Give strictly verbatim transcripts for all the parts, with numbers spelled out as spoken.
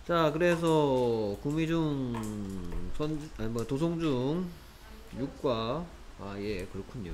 자, 그래서 구미중 선 아니 뭐 도성중 육과 아 예 그렇군요.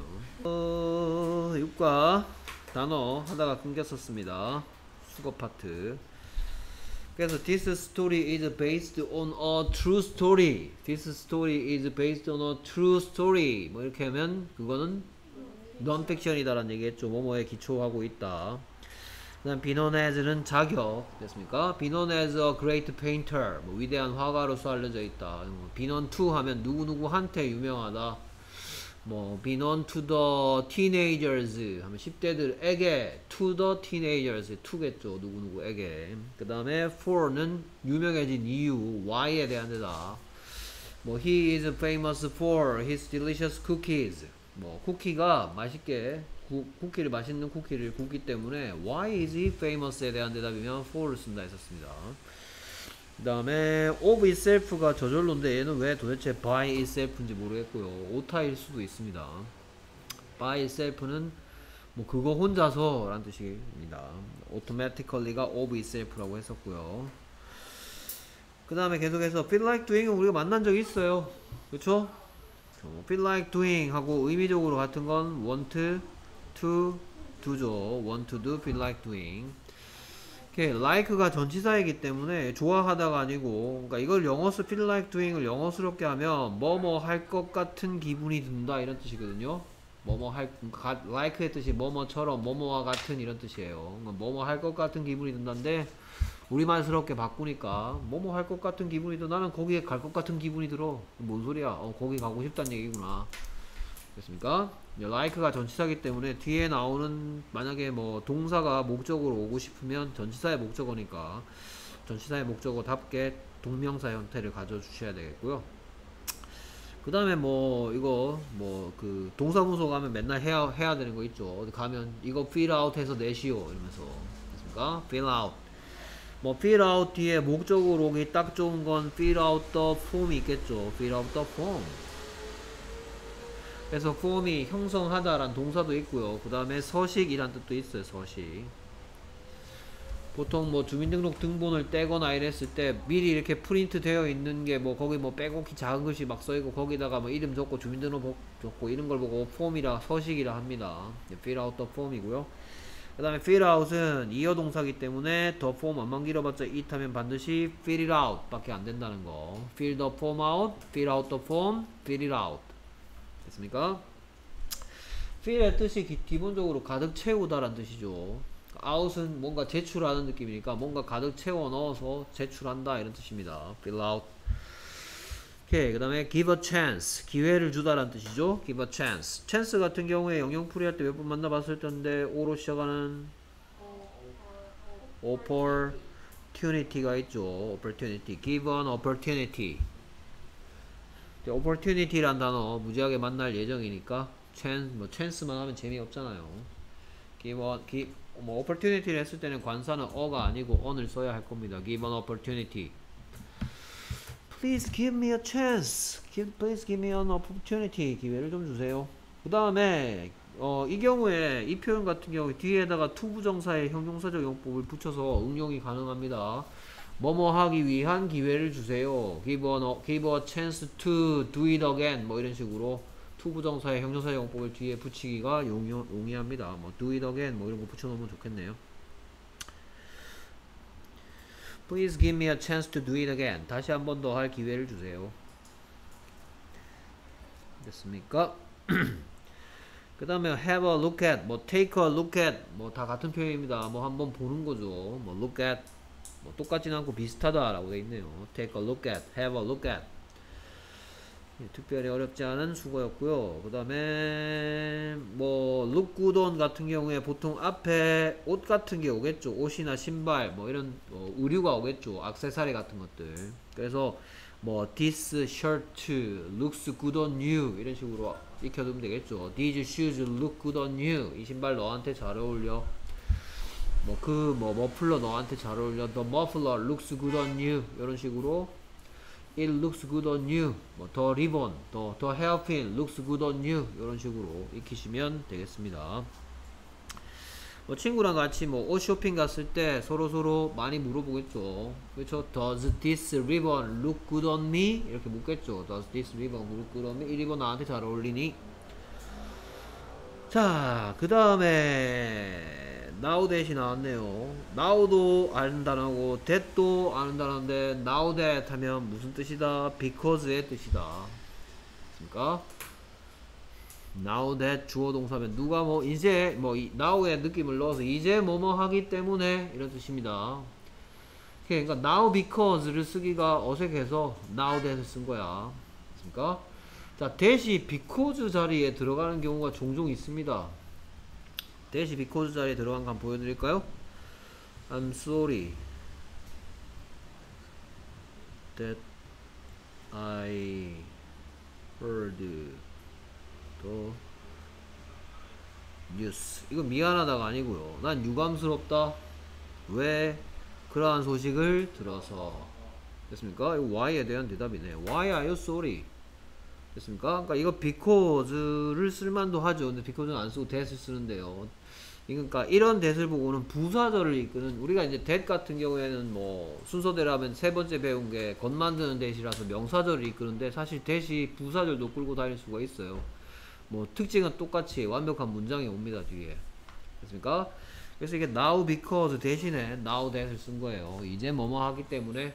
어 육과 단어 하다가 끊겼었습니다. 수거 파트. 그래서 this story is based on a true story. This story is based on a true story. 뭐 이렇게 하면 그거는 non-fiction이다라는 얘기했죠. 뭐뭐에 기초하고 있다. 그 다음 be known as는 자격 됐습니까? be known as a great painter 뭐 위대한 화가로서 알려져 있다. 뭐 be known to 하면 누구누구한테 유명하다. 뭐 be known to the teenagers 하면 십 대들에게 to the teenagers to겠죠. 누구누구에게. 그 다음에 for는 유명해진 이유 why에 대한 데다. 뭐 he is famous for his delicious cookies 뭐 쿠키가 맛있게 구, 쿠키를 맛있는 쿠키를 굽기 때문에 why is he famous에 대한 대답이면 for를 쓴다 했었습니다. 그 다음에 of itself가 저절로인데 얘는 왜 도대체 by itself인지 모르겠고요. 오타일 수도 있습니다. by itself는 뭐 그거 혼자서 라는 뜻입니다. automatically가 of itself라고 했었고요. 그 다음에 계속해서 feel like doing은 우리가 만난 적이 있어요. 그쵸? feel like doing 하고 의미적으로 같은 건 want to do죠. want to do, feel like doing. 이렇게 like가 전치사이기 때문에 좋아하다가 아니고, 그러니까 이걸 영어스 feel like doing을 영어스럽게 하면 뭐뭐 할 것 같은 기분이 든다 이런 뜻이거든요. 뭐뭐 할 가, like의 뜻이 뭐뭐처럼 뭐뭐와 같은 이런 뜻이에요. 그러니까 뭐뭐 할 것 같은 기분이 든다인데 우리말스럽게 바꾸니까 뭐뭐 할 것 같은 기분이 들어. 나는 거기에 갈 것 같은 기분이 들어. 뭔 소리야? 어, 거기 가고 싶다는 얘기구나. 됐습니까? like가 전치사기 때문에 뒤에 나오는 만약에 뭐 동사가 목적으로 오고 싶으면 전치사의 목적어니까 전치사의 목적어답게 동명사 형태를 가져주셔야 되겠고요. 그 다음에 뭐 이거 뭐 그 동사무소 가면 맨날 해야 해야 되는 거 있죠. 어디 가면 이거 fill out 해서 내시오 이러면서 됐습니까? fill out. 뭐 fill out 뒤에 목적으로 오기 딱 좋은 건 fill out the form이 있겠죠. fill out the form. 그래서 form이 형성하다 라는 동사도 있고요. 그 다음에 서식이란 뜻도 있어요. 서식. 보통 뭐 주민등록 등본을 떼거나 이랬을 때 미리 이렇게 프린트 되어 있는 게 뭐 거기 뭐 빼곡히 작은 글씨 막 써있고 거기다가 뭐 이름 적고 주민등록 적고 이런 걸 보고 form이라 서식이라 합니다. fill out the form이고요. 그 다음에 fill out은 이어 동사기 때문에 the form 안만 길어봤자 it 하면 반드시 fill it out 밖에 안 된다는 거. fill the form out, fill out the form, fill it out. 됐습니까? fill의 뜻이 기, 기본적으로 가득 채우다 라는 뜻이죠. out은 뭔가 제출하는 느낌이니까 뭔가 가득 채워 넣어서 제출한다 이런 뜻입니다. fill out. 오케이. 그 다음에 give a chance 기회를 주다 라는 뜻이죠. give a chance. chance 같은 경우에 영영풀이 할 때 몇 번 만나봤을 텐데 o로 시작하는 opportunity가 있죠. opportunity. give an opportunity. opportunity란 단어 무지하게 만날 예정이니까 chance, 뭐 chance만 하면 재미없잖아요. give a, give, 뭐 opportunity를 했을 때는 관사는 어가 아니고 on을 써야 할 겁니다. give an opportunity. Please give me a chance. Give, please give me an opportunity. 기회를 좀 주세요. 그 다음에 어, 이 경우에 이 표현 같은 경우에 뒤에다가 to 부정사의 형용사적 용법을 붙여서 응용이 가능합니다. 뭐뭐 하기 위한 기회를 주세요. Give a, give a chance to do it again. 뭐 이런 식으로 to 부정사의 형용사 용법을 뒤에 붙이기가 용이, 용이합니다. 뭐 do it again 뭐 이런 거 붙여놓으면 좋겠네요. Please give me a chance to do it again. 다시 한 번 더 할 기회를 주세요. 됐습니까? 그 다음에 have a look at, 뭐 take a look at, 뭐 다 같은 표현입니다. 뭐 한번 보는 거죠. 뭐 look at, 뭐 똑같진 않고 비슷하다 라고 돼 있네요. take a look at, have a look at. 예, 특별히 어렵지 않은 수거였고요. 그 다음에 뭐 look good on 같은 경우에 보통 앞에 옷 같은 게 오겠죠. 옷이나 신발 뭐 이런 어, 의류가 오겠죠. 액세서리 같은 것들. 그래서 뭐 this shirt looks good on you 이런 식으로 익혀두면 되겠죠. These shoes look good on you. 이 신발 너한테 잘 어울려. 뭐 그 뭐 머플러 너한테 잘 어울려. The muffler looks good on you. 이런 식으로 It looks good on you. 뭐 the ribbon, the, the hairpin looks good on you. 이런 식으로 익히시면 되겠습니다. 뭐 친구랑 같이 뭐 옷 쇼핑 갔을 때 서로 서로 많이 물어보겠죠. 그렇죠? Does this ribbon look good on me? 이렇게 묻겠죠. Does this ribbon look good on me? 이 리본 나한테 잘 어울리니? 자, 그 다음에 now that이 나왔네요. now도 아는 단어고 that도 아는 단어인데 now that 하면 무슨 뜻이다? because의 뜻이다. 맞습니까? now that 주어 동사면 누가 뭐 이제 뭐 now의 느낌을 넣어서 이제 뭐뭐 하기 때문에 이런 뜻입니다. 그러니까 now because를 쓰기가 어색해서 now that을 쓴 거야. 맞습니까? 자, 대시 because 자리에 들어가는 경우가 종종 있습니다. 대시 because 자리에 들어간 거 한번 보여드릴까요? I'm sorry that I heard the news. 이거 미안하다가 아니고요. 난 유감스럽다. 왜? 그러한 소식을 들어서. 됐습니까? 이거 why에 대한 대답이네. Why are you sorry? 됐습니까? 그러니까 이거 because를 쓸만도 하죠. 근데 because는 안 쓰고 that을 쓰는데요. 그러니까 이런 that을 보고는 부사절을 이끄는, 우리가 이제 that 같은 경우에는 뭐 순서대로 하면 세 번째 배운 게 것 만드는 that이라서 명사절을 이끄는데 사실 that이 부사절도 끌고 다닐 수가 있어요. 뭐 특징은 똑같이 완벽한 문장이 옵니다 뒤에. 됐습니까? 그래서 이게 now because 대신에 now that을 쓴 거예요. 이제 뭐뭐 하기 때문에.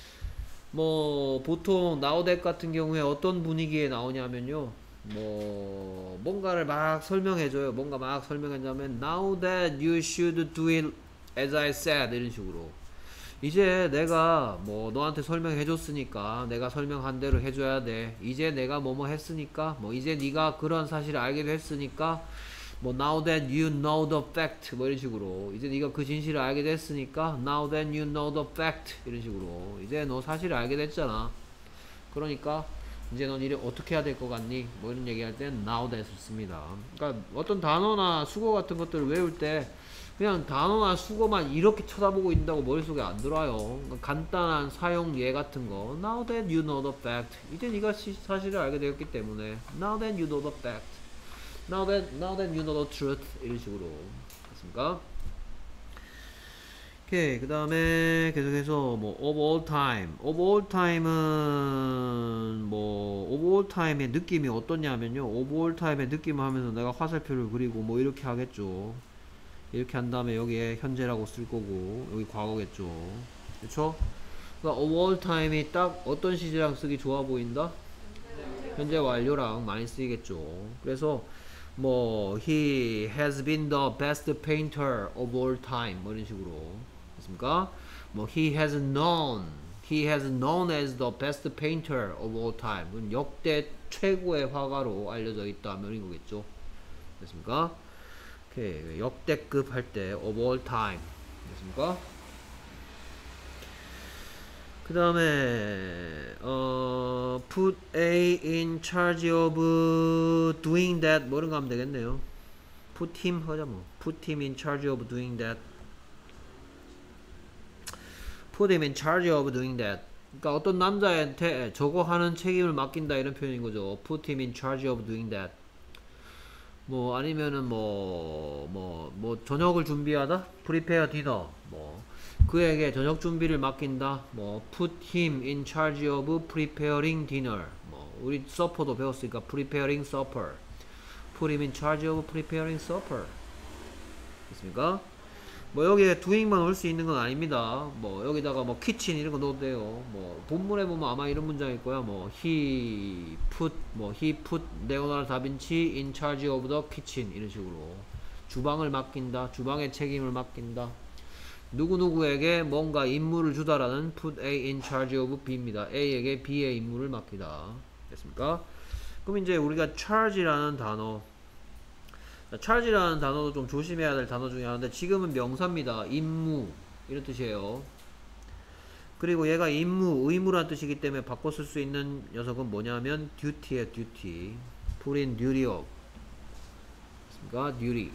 뭐 보통 now that 같은 경우에 어떤 분위기에 나오냐면요, 뭐 뭔가를 막 설명해줘요. 뭔가 막 설명하자면 now that you should do it as I said 이런 식으로, 이제 내가 뭐 너한테 설명해줬으니까 내가 설명한 대로 해줘야 돼. 이제 내가 뭐뭐 했으니까, 뭐 이제 네가 그런 사실을 알게 됐으니까, 뭐 now that you know the fact 뭐 이런 식으로, 이제 네가 그 진실을 알게 됐으니까 now that you know the fact 이런 식으로, 이제 너 사실을 알게 됐잖아. 그러니까 이제 넌 이래 어떻게 해야 될 것 같니? 뭐 이런 얘기할 땐 now that을 씁니다. 그러니까 어떤 단어나 수거 같은 것들을 외울 때 그냥 단어나 수거만 이렇게 쳐다보고 있다고 머릿속에 안 들어와요. 그러니까 간단한 사용 예 같은 거, now that you know the fact, 이제 네가 시, 사실을 알게 되었기 때문에 now that you know the fact, now that, now that you know the truth 이런 식으로. 됐습니까? 오케이. 그 다음에 계속해서 뭐 of all time, of all time은 뭐 of all time의 느낌이 어떠냐면요, of all time의 느낌을 하면서 내가 화살표를 그리고 뭐 이렇게 하겠죠. 이렇게 한 다음에 여기에 현재라고 쓸 거고 여기 과거겠죠. 그쵸? 그러니까 of all time이 딱 어떤 시제랑 쓰기 좋아 보인다? 현재 완료랑 많이 쓰이겠죠. 그래서 뭐 he has been the best painter of all time 뭐 이런 식으로. 됐습니까? 뭐 he has known, he has known as the best painter of all time, 역대 최고의 화가로 알려져 있다 뭐 이런 거겠죠. 됐습니까? 오케이. 역대급 할 때 of all time. 됐습니까? 그 다음에 어, put A in charge of doing that 뭐 이런 거 하면 되겠네요. put him 하자 뭐. put him in charge of doing that. put him in charge of doing that. 그러니까 어떤 남자한테 저거 하는 책임을 맡긴다 이런 표현인 거죠. put him in charge of doing that. 뭐 아니면은 뭐 뭐 뭐 저녁을 준비하다, prepare dinner, 뭐 그에게 저녁 준비를 맡긴다, 뭐 put him in charge of preparing dinner. 뭐 우리 supper도 배웠으니까 preparing supper, put him in charge of preparing supper. 됐습니까? 뭐 여기에 doing만 올 수 있는 건 아닙니다. 뭐 여기다가 뭐 kitchen 이런 거 넣어도 돼요. 뭐 본문에 보면 아마 이런 문장일 거야. 뭐 he put 뭐 he put 레오나르도 다빈치 in charge of the kitchen 이런 식으로 주방을 맡긴다, 주방의 책임을 맡긴다, 누구누구에게 뭔가 임무를 주다라는 put A in charge of B입니다. A에게 B의 임무를 맡기다. 됐습니까? 그럼 이제 우리가 charge라는 단어, charge라는 단어도 좀 조심해야 될 단어 중에 하나인데 지금은 명사입니다. 임무 이런 뜻이에요. 그리고 얘가 임무, 의무란 뜻이기 때문에 바꿔 쓸 수 있는 녀석은 뭐냐면 duty의 duty, put in duty of. 됐습니까? duty.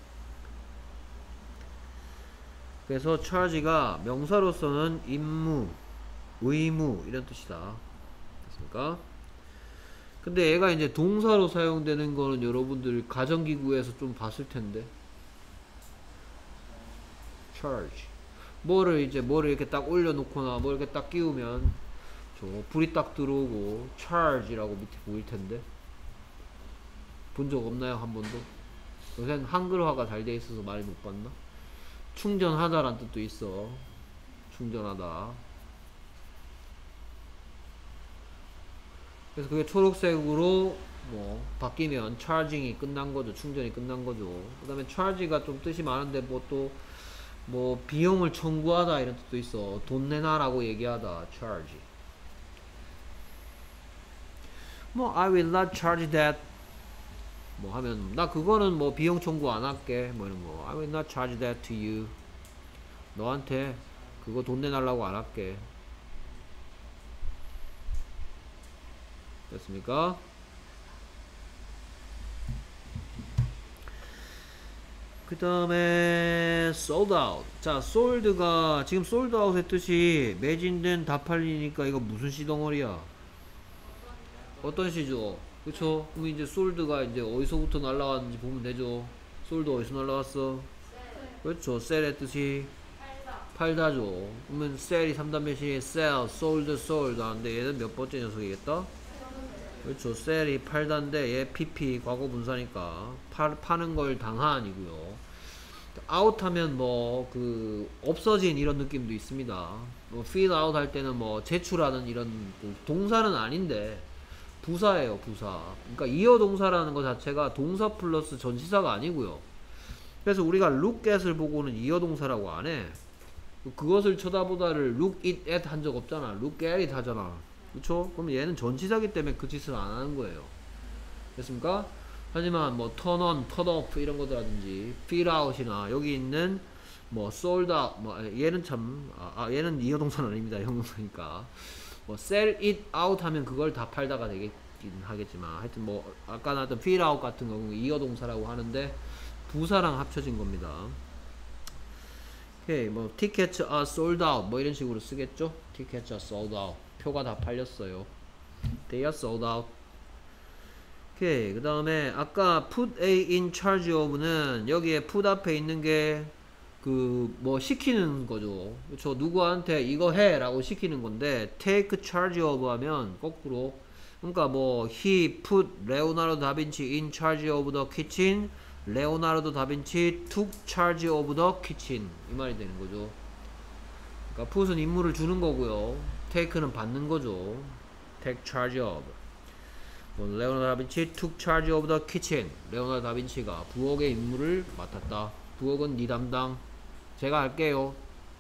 그래서 charge가 명사로서는 임무, 의무 이런 뜻이다. 됐습니까? 근데 얘가 이제 동사로 사용되는 거는 여러분들 가정기구에서 좀 봤을 텐데, charge. 뭐를 이제 뭐를 이렇게 딱 올려놓거나 뭐 이렇게 딱 끼우면 저 불이 딱 들어오고 charge라고 밑에 보일 텐데 본 적 없나요? 한 번도? 요새는 한글화가 잘 돼 있어서 많이 못 봤나? 충전하다란 뜻도 있어. 충전하다. 그래서 그게 초록색으로 뭐 바뀌면 charging이 끝난 거죠. 충전이 끝난 거죠. 그 다음에 charge가 좀 뜻이 많은데 뭐 또 뭐 비용을 청구하다 이런 뜻도 있어. 돈 내놔라고 얘기하다. charge. 뭐 I will not charge that 뭐 하면 나 그거는 뭐 비용 청구 안 할게 뭐 이런 거. I will not charge that to you. 너한테 그거 돈 내달라고 안 할게. 됐습니까? 그 다음에 sold out. 자, sold가 지금 sold out의 뜻이 매진된 다 팔리니까 이거 무슨 시덩어리야? 어떤 시죠? 그쵸? 그럼 이제 sold가 이제 어디서부터 날라왔는지 보면 되죠. sold 어디서 날라왔어? 그렇죠. sell의 뜻이 팔다죠. 그러면 sell이 삼 단변시 sell, sold, sold 하는데 얘는 몇 번째 녀석이겠다? 그렇죠. 셀이 팔다인데 얘 피피 과거 분사니까 파, 파는 걸 당한이고요. 아웃 하면 뭐 그 없어진 이런 느낌도 있습니다. 뭐 fill out 할 때는 뭐 제출하는 이런 동사는 아닌데 부사예요. 부사. 그러니까 이어 동사라는 것 자체가 동사 플러스 전치사가 아니고요. 그래서 우리가 look at을 보고는 이어 동사라고 안 해. 그것을 쳐다보다를 look it at 한 적 없잖아. look at it 하잖아. 그쵸? 그럼 얘는 전치사기 때문에 그 짓을 안 하는 거예요. 됐습니까? 하지만 뭐 turn on, turn off 이런 거라든지 fill out이나 여기 있는 뭐 sold out 뭐 얘는 참 아, 아 얘는 이어동사는 아닙니다. 형용사니까 뭐 sell it out 하면 그걸 다 팔다가 되긴 하겠지만 하여튼 뭐 아까 나왔던 fill out 같은 경우 이어동사라고 하는데 부사랑 합쳐진 겁니다. 오케이 뭐 tickets are sold out 뭐 이런 식으로 쓰겠죠? tickets are sold out 표가 다 팔렸어요. They are sold out. 오케이. 그 다음에 아까 put A in charge of는 여기에 put 앞에 있는 게 그 뭐 시키는 거죠. 그쵸. 누구한테 이거 해 라고 시키는 건데 take charge of 하면 거꾸로 그러니까 뭐 he put Leonardo da Vinci in charge of the kitchen. 레오나르도 다빈치 took charge of the kitchen 이 말이 되는 거죠. 그러니까 put은 임무를 주는 거고요. take는 받는 거죠. take charge of. 뭐 레오나르도 다빈치 took charge of the kitchen. 레오나르도 다빈치가 부엌의 임무를 맡았다. 부엌은 네 담당. 제가 할게요.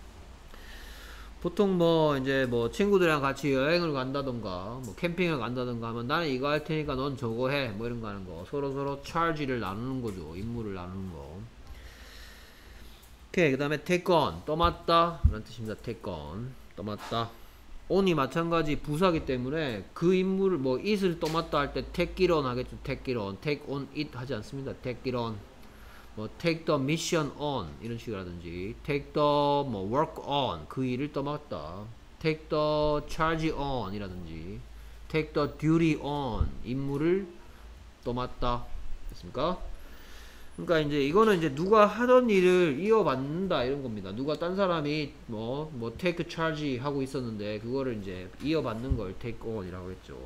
보통 뭐 이제 뭐 친구들이랑 같이 여행을 간다던가 뭐 캠핑을 간다던가 하면 나는 이거 할 테니까 넌 저거 해 뭐 이런 거 하는 거 서로 서로 charge를 나누는 거죠. 임무를 나누는 거. 오케이. 그 다음에 take on 떠맡다 라는 뜻입니다. take on 떠맡다. on이 마찬가지 부사기 때문에 그 임무를 뭐 it을 떠맡다 할 때 take it on 하겠죠. take it on take on it 하지 않습니다. take it on 뭐 take the mission on 이런 식이라든지 take the 뭐 work on 그 일을 떠맡다. take the charge on 이라든지 take the duty on 임무를 떠맡다. 됐습니까? 그러니까 이제 이거는 이제 누가 하던 일을 이어받는다 이런 겁니다. 누가 딴 사람이 뭐 뭐 take charge 하고 있었는데 그거를 이제 이어받는 걸 take on이라고 했죠.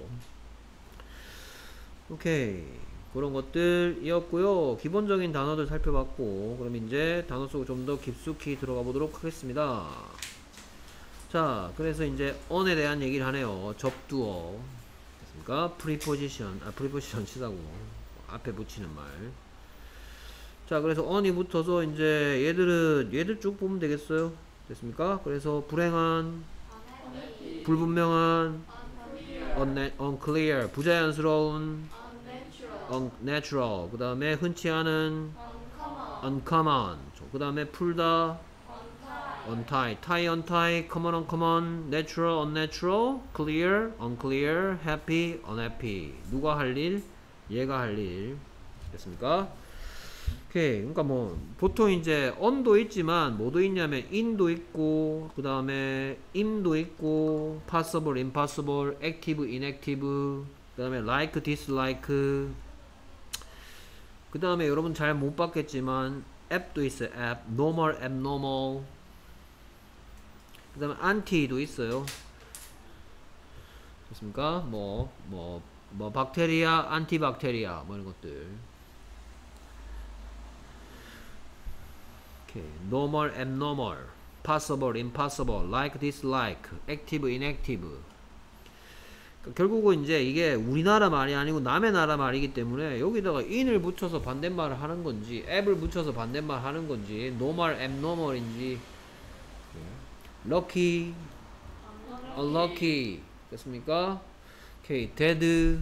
오케이. 그런 것들이었고요. 기본적인 단어들 살펴봤고 그럼 이제 단어 속으로 좀 더 깊숙이 들어가 보도록 하겠습니다. 자, 그래서 이제 on에 대한 얘기를 하네요. 접두어 됐습니까? preposition, 아 preposition 치자고 앞에 붙이는 말. 자, 그래서 on이 붙어서 이제 얘들은 얘들 쭉 보면 되겠어요. 됐습니까? 그래서 불행한, 불분명한, unclear, 부자연스러운, unnatural, 그 다음에 흔치 않은, uncommon, 그 다음에 풀다, untie, tie, untie, common, uncommon, natural, unnatural, clear, unclear, happy, unhappy. 누가 할 일? 얘가 할 일. 됐습니까? 오케이. 그러니까 뭐 보통 이제 on도 있지만 뭐도 있냐면 in도 있고 그 다음에 im도 있고 possible, impossible, active, inactive, 그 다음에 like, dislike, 그 다음에 여러분 잘 못 봤겠지만 앱도 있어요. 앱, normal, abnormal. 그 다음에 anti도 있어요. 됐습니까? 뭐, 뭐, 뭐, 박테리아, 안티박테리아, 뭐 이런 것들. 오케이. normal, abnormal, possible, impossible, like, dislike, active, inactive. 그러니까 결국은 이제 이게 우리나라 말이 아니고 남의 나라 말이기 때문에 여기다가 in을 붙여서 반대말을 하는 건지, app을 붙여서 반대말 하는 건지, normal, abnormal인지, lucky, unlucky. 됐습니까? 오케이. dead,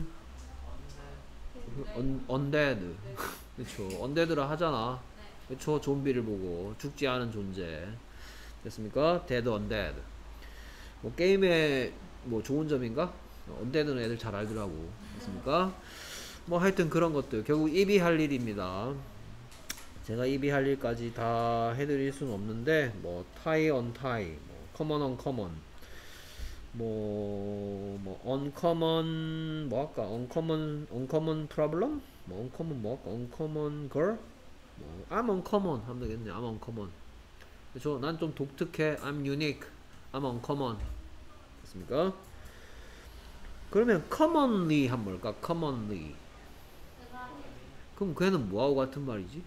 un, undead. 그쵸. undead라 하잖아. 그쵸. 좀비를 보고 죽지 않은 존재. 됐습니까? dead, undead. 뭐 게임의 뭐 좋은 점인가? undead는 애들 잘 알더라고. 됐습니까? 뭐 하여튼 그런 것들. 결국 입이 할 일입니다. 제가 입이 할 일까지 다 해드릴 수는 없는데 뭐 tie, untie, 뭐 common, uncommon, 뭐, 뭐, uncommon, 뭐 할까? uncommon, uncommon problem? 뭐, uncommon, 뭐 할까? uncommon girl? 뭐, I'm uncommon 하면 되겠네. I'm uncommon. 그쵸? 난 좀 독특해. I'm unique. I'm uncommon. 됐습니까? 그러면 commonly 하면 뭘까? commonly. 그럼 걔는 뭐하고 같은 말이지?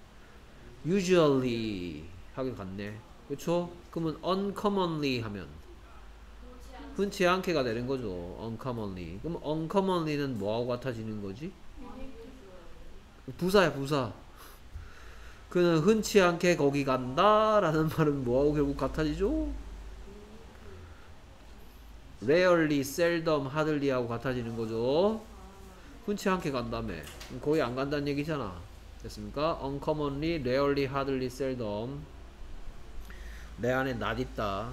usually 하긴 같네. 그쵸? 그러면 uncommonly 하면 흔치 않게가 되는 거죠. uncommonly. 그럼 uncommonly는 뭐하고 같아지는 거지? 부사야, 부사. 그는 흔치 않게 거기 간다 라는 말은 뭐하고 결국 같아지죠? rarely, seldom, hardly 하고 같아지는 거죠. 흔치 않게 간다며. 거의 안 간다는 얘기잖아. 됐습니까? uncommonly, rarely, hardly, seldom. 내 안에 not 있다.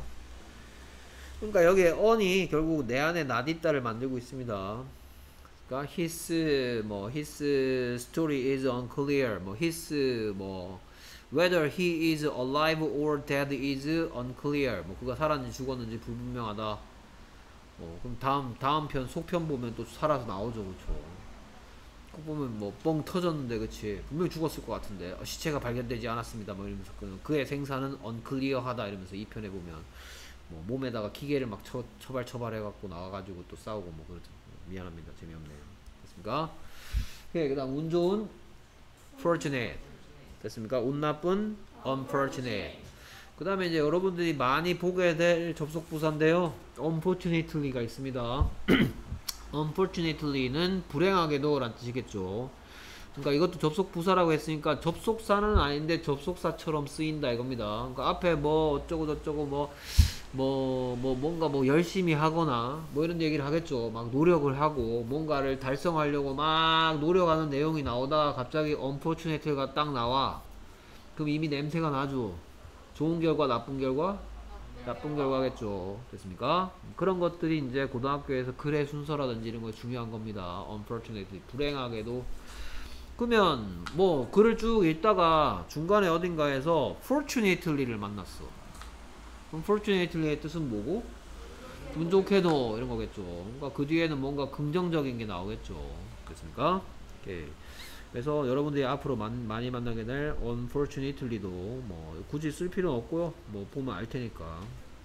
그러니까 여기에 on이 결국 내 안에 not 있다를 만들고 있습니다. 그러니까 his 뭐 his story is unclear. 뭐 his 뭐 whether he is alive or dead is unclear. 뭐 그가 살았는지 죽었는지 불분명하다. 어, 그럼 다음 다음 편 속편 보면 또 살아서 나오죠, 그렇죠? 그 보면 뭐 뻥 터졌는데, 그치? 분명히 죽었을 것 같은데 어, 시체가 발견되지 않았습니다. 뭐 이러면서 그, 그의 생사는 unclear하다 이러면서 이 편에 보면 뭐 몸에다가 기계를 막 처, 처발처발 해갖고 나와가지고 또 싸우고 뭐 그렇죠. 미안합니다. 재미없네요. 됐습니까? 예, 그 다음 운 좋은 fortunate. 됐습니까? 운 나쁜 unfortunate. 그 다음에 이제 여러분들이 많이 보게 될 접속 부사인데요. unfortunately가 있습니다. unfortunately는 불행하게도 라는 뜻이겠죠. 그러니까 이것도 접속 부사라고 했으니까 접속사는 아닌데 접속사처럼 쓰인다 이겁니다. 그러니까 앞에 뭐 어쩌고 저쩌고 뭐 뭐, 뭐, 뭔가 뭐 열심히 하거나, 뭐 이런 얘기를 하겠죠. 막 노력을 하고, 뭔가를 달성하려고 막 노력하는 내용이 나오다가 갑자기 unfortunately가 딱 나와. 그럼 이미 냄새가 나죠. 좋은 결과, 나쁜 결과? 나쁜 결과겠죠. 됐습니까? 그런 것들이 이제 고등학교에서 글의 순서라든지 이런 거 중요한 겁니다. unfortunately. 불행하게도. 그러면, 뭐, 글을 쭉 읽다가 중간에 어딘가에서 fortunately를 만났어. unfortunately의 뜻은 뭐고? 운 좋게도 이런 거겠죠. 그러니까 그 뒤에는 뭔가 긍정적인 게 나오겠죠. 됐습니까? 오케이. 그래서 여러분들이 앞으로 많이, 많이 만나게 될 unfortunately도 뭐 굳이 쓸 필요는 없고요. 뭐 보면 알 테니까.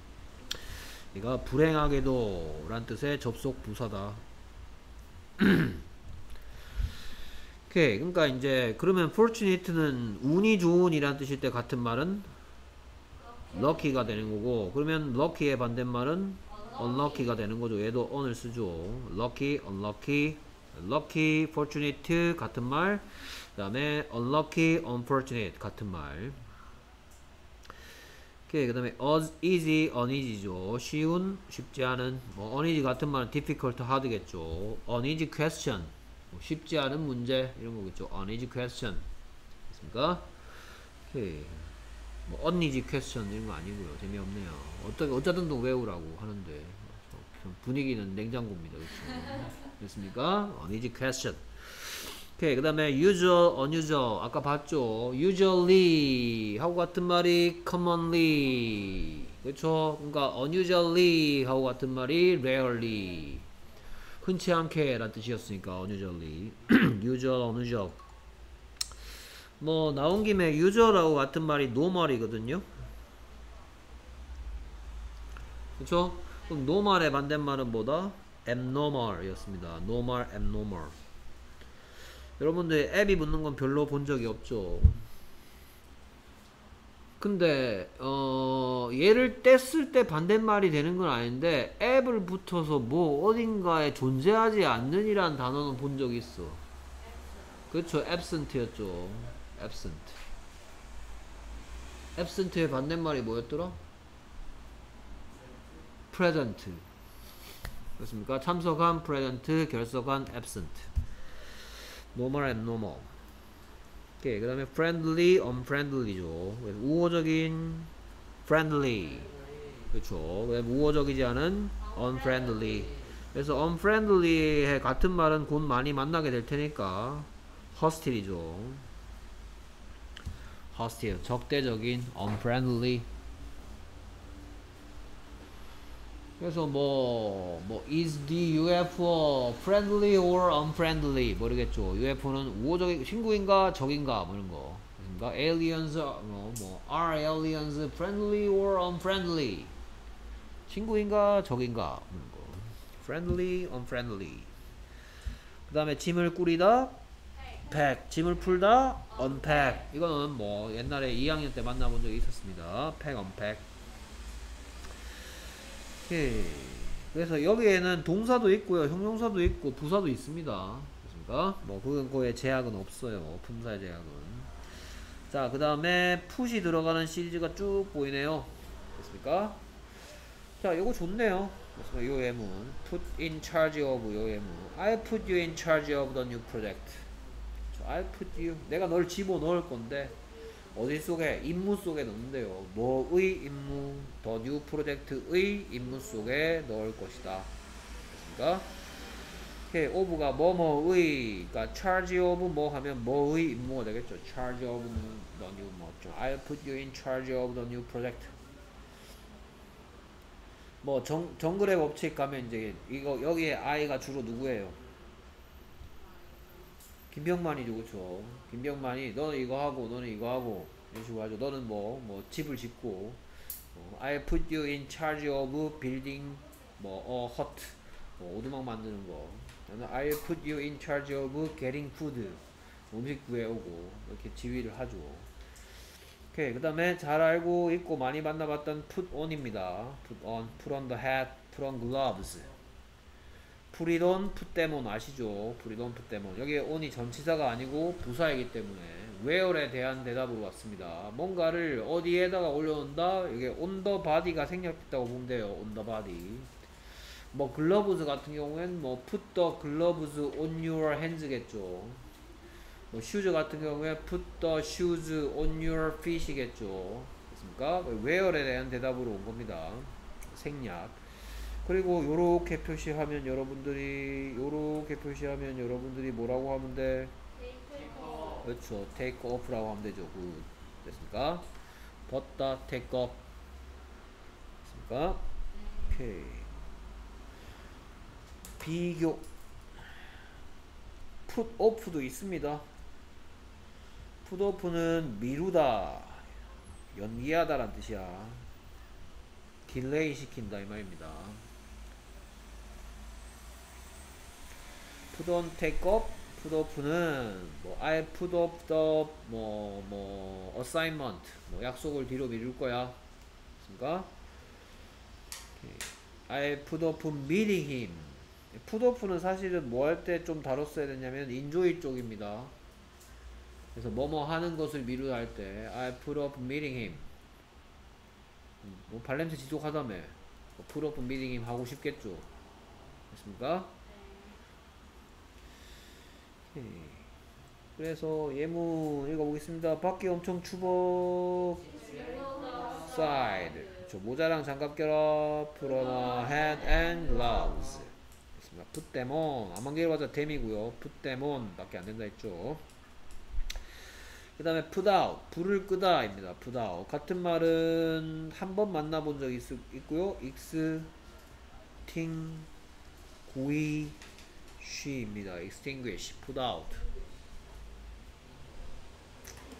얘가 불행하게도 란 뜻의 접속 부사다. 오케이. 그러니까 이제 그러면 fortunate는 운이 좋은 이란 뜻일 때 같은 말은 lucky가 되는 거고, 그러면 lucky의 반대말은 unlucky가 되는 거죠. 얘도 on을 쓰죠. lucky, unlucky, lucky, fortunate 같은 말, 그 다음에 unlucky, unfortunate 같은 말. 오케이. 그 다음에 easy, uneasy죠. 쉬운, 쉽지 않은. 뭐 uneasy 같은 말은 difficult, hard겠죠. uneasy question, 뭐 쉽지 않은 문제 이런 거겠죠. uneasy question. 됐습니까? 오케이. 뭐 uneasy question 이런 거 아니고요. 재미없네요. 어떻게 어쩌든 또 외우라고 하는데 분위기는 냉장고입니다. 그렇죠? 됐습니까? uneasy question. 오케이. 그 다음에 usual, unusual 아까 봤죠? usually 하고 같은 말이 commonly, 그렇죠? 그러니까 unusually 하고 같은 말이 rarely, 흔치 않게 라는 뜻이었으니까 unusually. usual, unusual. 뭐 나온 김에 유저라고 같은 말이 노멀이거든요. 그쵸? 그럼 노멀의 반대말은 뭐다? abnormal 이었습니다. normal, abnormal. 여러분들 앱이 붙는 건 별로 본 적이 없죠. 근데 어 얘를 뗐을 때 반대말이 되는 건 아닌데 앱을 붙어서 뭐 어딘가에 존재하지 않는이란 단어는 본 적이 있어. 그렇죠. absent였죠. absent. absent의 반대말이 뭐였더라? present. 그렇습니까? 참석한 present, 결석한 absent. normal, abnormal. 오케이. 그 다음에 friendly, unfriendly죠. 그래서 우호적인 friendly. 그렇죠. 왜 우호적이지 않은 unfriendly. 그래서 unfriendly의 같은 말은 곧 많이 만나게 될 테니까 hostil이죠. hostile, 적대적인, unfriendly. 그래서 뭐, 뭐, is the 유에프오 friendly or unfriendly? 모르겠죠. 유에프오는 우호적인, 친구인가, 적인가, 뭐 이런 거. 그러니까 aliens, 뭐, 뭐, are aliens friendly or unfriendly? 친구인가, 적인가, 뭐 이런 거. friendly, unfriendly. 그 다음에 짐을 꾸리다, pack. 짐을 풀다, unpack. 이거는 뭐, 옛날에 이 학년 때 만나본 적이 있었습니다. pack, unpack. 오케이. 그래서 여기에는 동사도 있고요, 형용사도 있고, 부사도 있습니다. 그렇습니까? 뭐 그건 거에 제약은 없어요. 품사의 제약은. 자, 그 다음에 풋이 들어가는 시리즈가 쭉 보이네요. 됐습니까? 자, 요거 좋네요. 그렇습니다. 요 예문 put in charge of 요 예문 I put you in charge of the new project. I put you, 내가 널 집어넣을 건데 어디 속에? 임무 속에 넣는데요. 뭐의 임무? 더 뉴 프로젝트의 임무 속에 넣을 것이다. 그러니까 오케이, 오브가 뭐뭐의, 그러니까 charge of 뭐 하면 뭐의 임무가 되겠죠. charge of the new 뭐죠. I'll put you in charge of the new project. 뭐 정, 정글의 법칙 가면 이제 이거 여기에 I가 주로 누구예요? 김병만이죠, 그쵸? 김병만이 너는 이거 하고 너는 이거 하고 이런 식으로 하죠. 너는 뭐, 뭐 집을 짓고 어, I put you in charge of building 뭐 어, hut 뭐 오두막 만드는 거. 나는 I put you in charge of getting food 음식 구해오고 이렇게 지휘를 하죠. 오케이. 그 다음에 잘 알고 있고 많이 만나봤던 put on입니다. put on, put on the hat, put on gloves. 프리돈 풋데몬 아시죠? 프리돈 풋데몬. 여기에 on이 전치사가 아니고 부사이기 때문에 where에 대한 대답으로 왔습니다. 뭔가를 어디에다가 올려놓는다? 이게 on the body가 생략됐다고 보면 돼요. on the body. 뭐 글러브즈 같은 경우엔 뭐 put the gloves on your hands겠죠. 뭐 shoes 같은 경우에 put the shoes on your feet이겠죠. 그렇습니까? where에 대한 대답으로 온 겁니다. 생략. 그리고 요렇게 표시하면 여러분들이 요렇게 표시하면 여러분들이 뭐라고 하면 돼? 그렇죠. take off라고 하면 되죠. 굿. 됐습니까? 벗다 take off. 됐습니까? 오케이. 비교 put off도 있습니다. put off는 미루다, 연기하다 란 뜻이야. 딜레이 시킨다 이 말입니다. put on take off, put off는 뭐 I put off the 뭐 뭐 assignment 뭐 약속을 뒤로 미룰 거야. 그렇습니까? I put off meeting him. put off는 사실은 뭐 할 때 좀 다뤘어야 됐냐면 enjoy 쪽입니다. 그래서 뭐뭐 하는 것을 미루다 할 때 I put off meeting him. 뭐 발냄새 지속하다며 뭐 put off meeting him 하고 싶겠죠. 됐습니까? 그래서 예문 읽어보겠습니다. 밖에 엄청 추워. side. 저 모자랑 장갑 껴라. put on a hat and gloves. 됐습니다. put them on. 안만개로가자 댐이고요. put them on 밖에 안 된다 했죠. 그 다음에 put out. 불을 끄다 입니다. put out. 같은 말은 한 번 만나본 적 있, 있고요. extinguish. 입니다. extinguish, put out.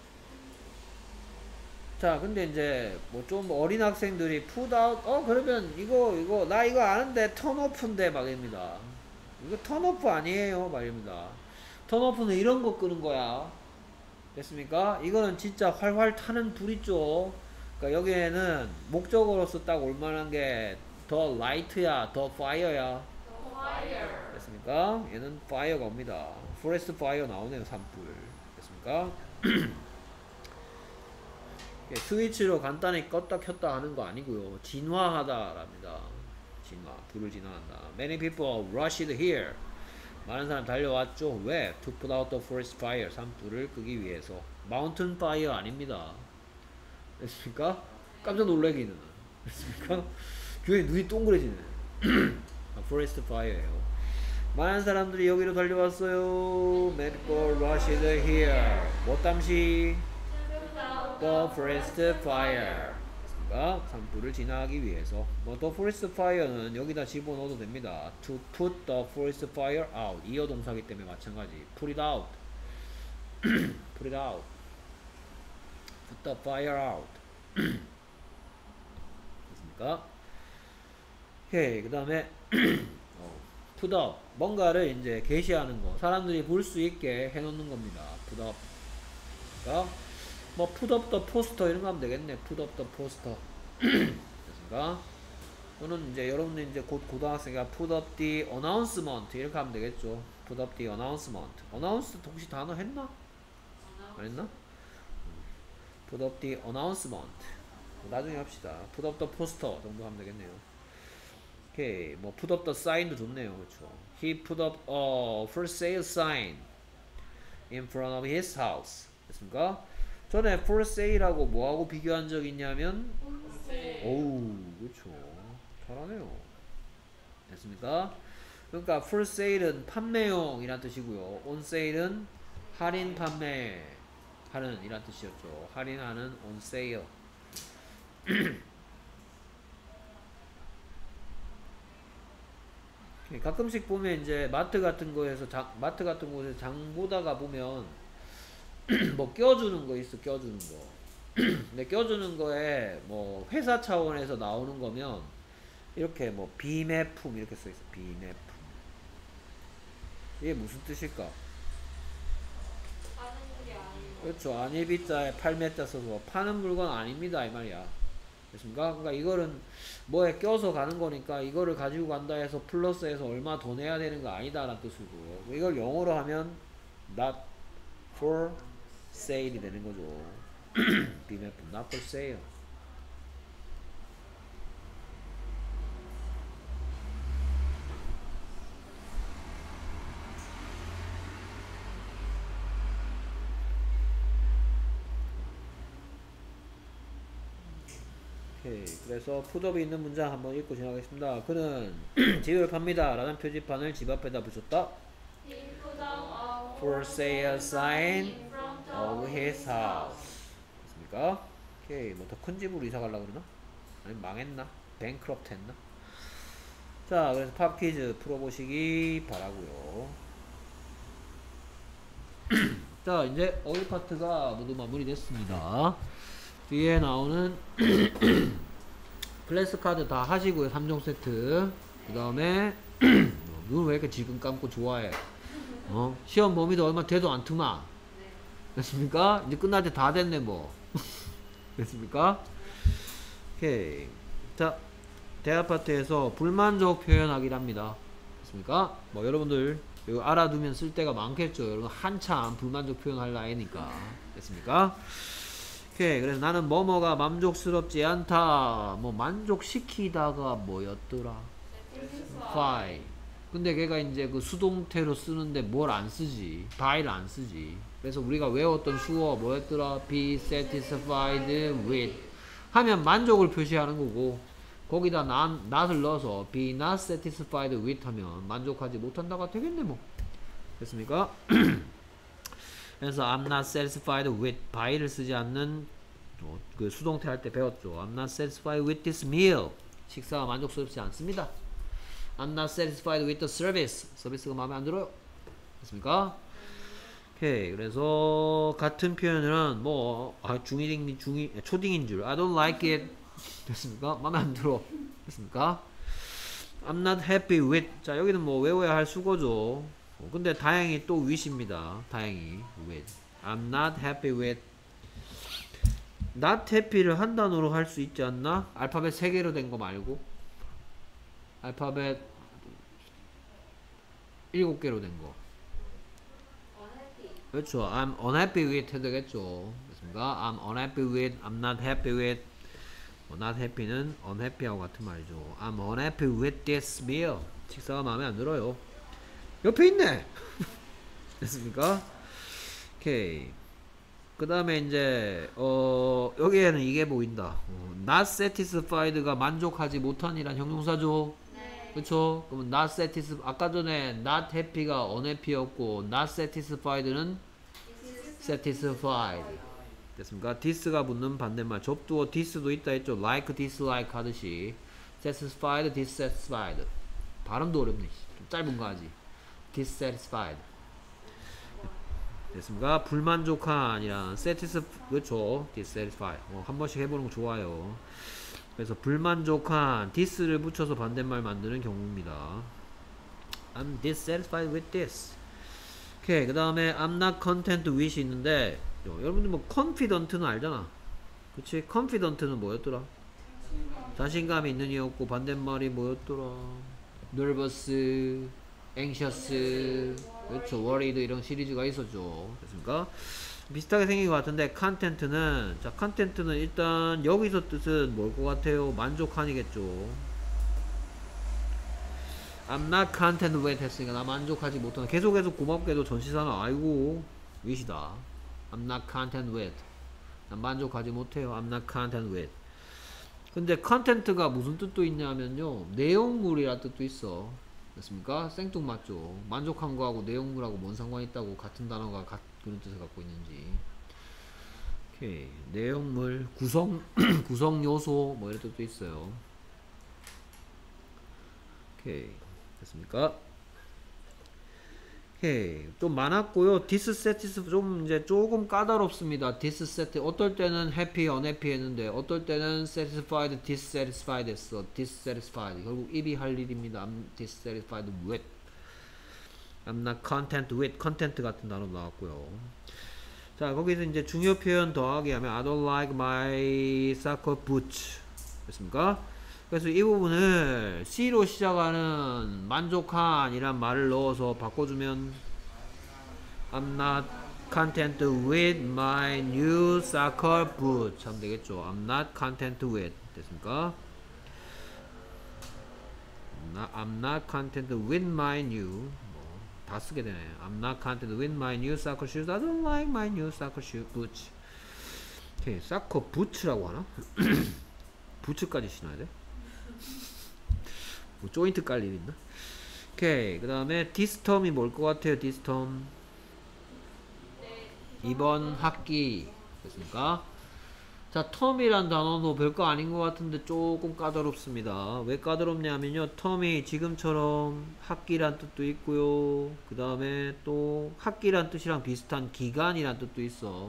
자, 근데 이제 뭐 좀 어린 학생들이 put out, 어 그러면 이거 이거 나 이거 아는데 turn off인데 말입니다. 이거 turn off 아니에요 말입니다. turn off는 이런 거 끄는 거야. 됐습니까? 이거는 진짜 활활 타는 불 있죠. 그러니까 여기에는 목적어로서 딱 올만한 게 더 light야, 더 fire야. 됐습니까? 얘는 fire가 옵니다. forest fire 나오네요, 산불. 됐습니까? 스위치로 간단히 껐다 켰다 하는 거 아니고요. 진화하다랍니다. 진화, 불을 진화한다. Many people rushed here. 많은 사람 달려왔죠. 왜? To put out the forest fire. 산불을 끄기 위해서. Mountain fire 아닙니다. 됐습니까? 깜짝 놀래기는. 됐습니까? 교회 눈이 동그래지네. Forest fire예요. 많은 사람들이 여기로 달려왔어요. Many people rushed here. 뭐 땀시? The forest fire. 그러니까 산불을 진화하기 위해서. 뭐 the forest fire는 여기다 집어넣어도 됩니다. To put the forest fire out. 이어 동사기 때문에 마찬가지. Put it out. Put it out. Put the fire out. 됐습니까? 오케이. 그 다음에 put up. 뭔가를 이제 게시하는 거. 사람들이 볼 수 있게 해놓는 겁니다. put up. 그러니까 뭐 put up the poster 이런 거 하면 되겠네. put up the poster. 됐습니까? 또는 이제 여러분들 이제 곧 고등학생이가 put up the announcement 이렇게 하면 되겠죠. put up the announcement. announce 혹시 단어 했나? 안 했나? put up the announcement. 나중에 합시다. put up the poster 정도 하면 되겠네요. 오케이. 뭐 put up the sign도 좋네요. 그렇죠. He put up a for sale sign in front of his house. 됐습니까? 전에 for sale하고 뭐하고 비교한 적 있냐면 오우 그렇죠. 잘하네요. 됐습니까? 그러니까 for sale은 판매용 이란 뜻이고요. on sale은 할인 판매 하는 이란 뜻이었죠. 할인하는 on sale. 가끔씩 보면 이제 마트 같은 거에서 장, 마트 같은 곳에서 장 보다가 보면 뭐 껴주는 거 있어. 껴주는 거. 근데 껴주는 거에 뭐 회사 차원에서 나오는 거면 이렇게 뭐 비매품 이렇게 써있어. 비매품. 이게 무슨 뜻일까? 그렇죠. 안일비자에 팔매자 써서 파는 물건 아닙니다 이 말이야. 됐습니까? 그러니까 이거는 뭐에 껴서 가는 거니까 이거를 가지고 간다 해서 플러스해서 얼마 더 내야 되는 거 아니다 라는 뜻이고요. 이걸 영어로 하면 not for sale이 되는 거죠. 비매품 not for sale. 오케이. 그래서 푸드업이 있는 문장 한번 읽고 지나가겠습니다. 그는 집을 팝니다 라는 표지판을 집 앞에다 붙였다. For sale sign of his house. 됐습니까? 오케이. 뭐 더 큰 집으로 이사 가려고 그러나? 아니면 망했나? 뱅크럽트 했나? 자, 그래서 팝 퀴즈 풀어보시기 바라고요. 자, 이제 어휘 파트가 모두 마무리됐습니다. 뒤에 나오는 플래스 카드 다 하시고요. 삼 종 세트. 그 다음에 눈 왜 이렇게 지금 감고 좋아해? 어? 시험 범위도 얼마 돼도 안 트마. 됐습니까? 이제 끝날 때 다 됐네 뭐. 됐습니까? 오케이. 자, 대화 파트에서 불만족 표현하기랍니다. 됐습니까? 뭐 여러분들 이거 알아두면 쓸 때가 많겠죠. 여러분 한참 불만족 표현할 나이니까. 됐습니까? 오케이. 그래서 나는 뭐뭐가 만족스럽지 않다. 뭐 만족시키다가 뭐였더라? satisfy. 근데 걔가 이제 그 수동태로 쓰는데 뭘 안 쓰지? by를 안 쓰지. 그래서 우리가 외웠던 수어 뭐였더라? be satisfied with 하면 만족을 표시하는 거고 거기다 not, not을 넣어서 be not satisfied with 하면 만족하지 못한다가 되겠네 뭐. 됐습니까? 그래서 I'm not satisfied with by를 쓰지 않는 어, 그 수동태 할 때 배웠죠. I'm not satisfied with this meal. 식사가 만족스럽지 않습니다. I'm not satisfied with the service. 서비스가 마음에 안 들어요. 됐습니까? 오케이. 그래서 같은 표현은 뭐 아, 중이딩 중이 초딩인 줄. I don't like it. 됐습니까? 마음에 안 들어. 됐습니까? I'm not happy with. 자, 여기는 뭐 외워야 할 수거죠. 어, 근데 다행히 또 with입니다. 다행히 with. I'm not happy with. not happy를 한 단어로 할 수 있지 않나? 알파벳 세 개로 된 거 말고. 알파벳 일곱 개로 된 거. 그렇죠. I'm unhappy with 해도 되겠죠. 됐습니까? I'm unhappy with, I'm not happy with. 뭐 not happy는 unhappy하고 같은 말이죠. I'm unhappy with this meal. 식사가 마음에 안 들어요. 옆에 있네. 됐습니까? 오케이. 그 다음에 이제 어 여기에는 이게 보인다. 어, not satisfied가 만족하지 못한이란 형용사죠. 네. 그쵸? 그러면 not satisfied, 아까 전에 not happy가 unhappy였고 not satisfied는 satisfied. 됐습니까? this가 붙는 반대말 접두어 this도 있다 했죠. like, dislike 하듯이 satisfied, dissatisfied. 발음도 어렵네. 좀 짧은 거 하지. dissatisfied. 됐습니까? 불만족한이란 satisfied, 그렇죠? dissatisfied. 어, 한 번씩 해보는 거 좋아요. 그래서 불만족한 this를 붙여서 반대말 만드는 경우입니다. I'm dissatisfied with this. 오케이. 그 다음에 I'm not content with 있는데 요, 여러분들 뭐 confident는 알잖아. 그치? confident는 뭐였더라? 자신감이 있는 이었고 반대말이 뭐였더라? nervous, anxious, 그렇죠. worried 이런 시리즈가 있었죠. 됐습니까? 비슷하게 생긴 것 같은데 content는 자 content는 일단 여기서 뜻은 뭘 것 같아요? 만족한이겠죠. I'm not content with 했으니까 나 만족하지 못하는. 계속해서 고맙게도 전치사는 아이고 with이다. I'm not content with. 난 만족하지 못해요. I'm not content with. 근데 content가 무슨 뜻도 있냐면요. 내용물이라 뜻도 있어. 됐습니까? 생뚱맞죠. 만족한 거하고 내용물하고 뭔 상관이 있다고 같은 단어가 가, 그런 뜻을 갖고 있는지. 오케이. 내용물, 구성, 구성 요소 뭐 이런 뜻도 있어요. 오케이. 됐습니까? 오케이. 좀 많았고요. dissatisfied 좀 이제 조금 까다롭습니다. dissatisfied 어떨 때는 happy, unhappy 했는데 어떨 때는 satisfied, dissatisfied 했어. dissatisfied 결국 입이 할 일입니다. I'm dissatisfied with. I'm not content with. content 같은 단어 나왔고요. 자, 거기서 이제 중요 표현 더하기 하면 I don't like my soccer boots. 됐습니까? 그래서 이 부분을 C로 시작하는 만족한 이란 말을 넣어서 바꿔주면 I'm not content with my new soccer boots 하면 되겠죠. I'm not content with. 됐습니까? I'm not, I'm not content with my new 뭐, 다 쓰게 되네. I'm not content with my new soccer shoes. I don't like my new soccer shoe boots. 오케이, soccer boots라고 하나? 부츠까지 신어야 돼? 뭐 조인트 깔 일 있나? 오케이. 그 다음에 this term이 뭘 것 같아요? this term 이번 학기 됐습니까? 자, term이란 단어도 별거 아닌 것 같은데 조금 까다롭습니다. 왜 까다롭냐면요, term이 지금처럼 학기란 뜻도 있고요, 그 다음에 또 학기란 뜻이랑 비슷한 기간이란 뜻도 있어.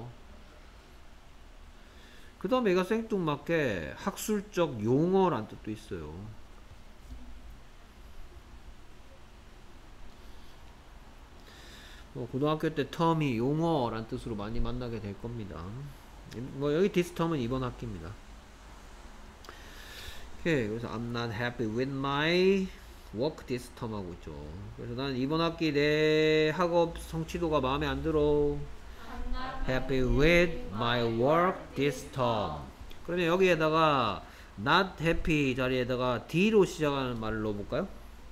그 다음에 얘가 생뚱맞게 학술적 용어란 뜻도 있어요. 뭐 고등학교 때 텀이 용어란 뜻으로 많이 만나게 될 겁니다. 뭐 여기 this term은 이번 학기입니다. 오케이. 그래서 I'm not happy with my work this term 하고 있죠. 그래서 난 이번 학기 내 학업 성취도가 마음에 안 들어. happy with my work this term. 그러면 여기에다가 not happy 자리에다가 D로 시작하는 말을 넣어볼까요?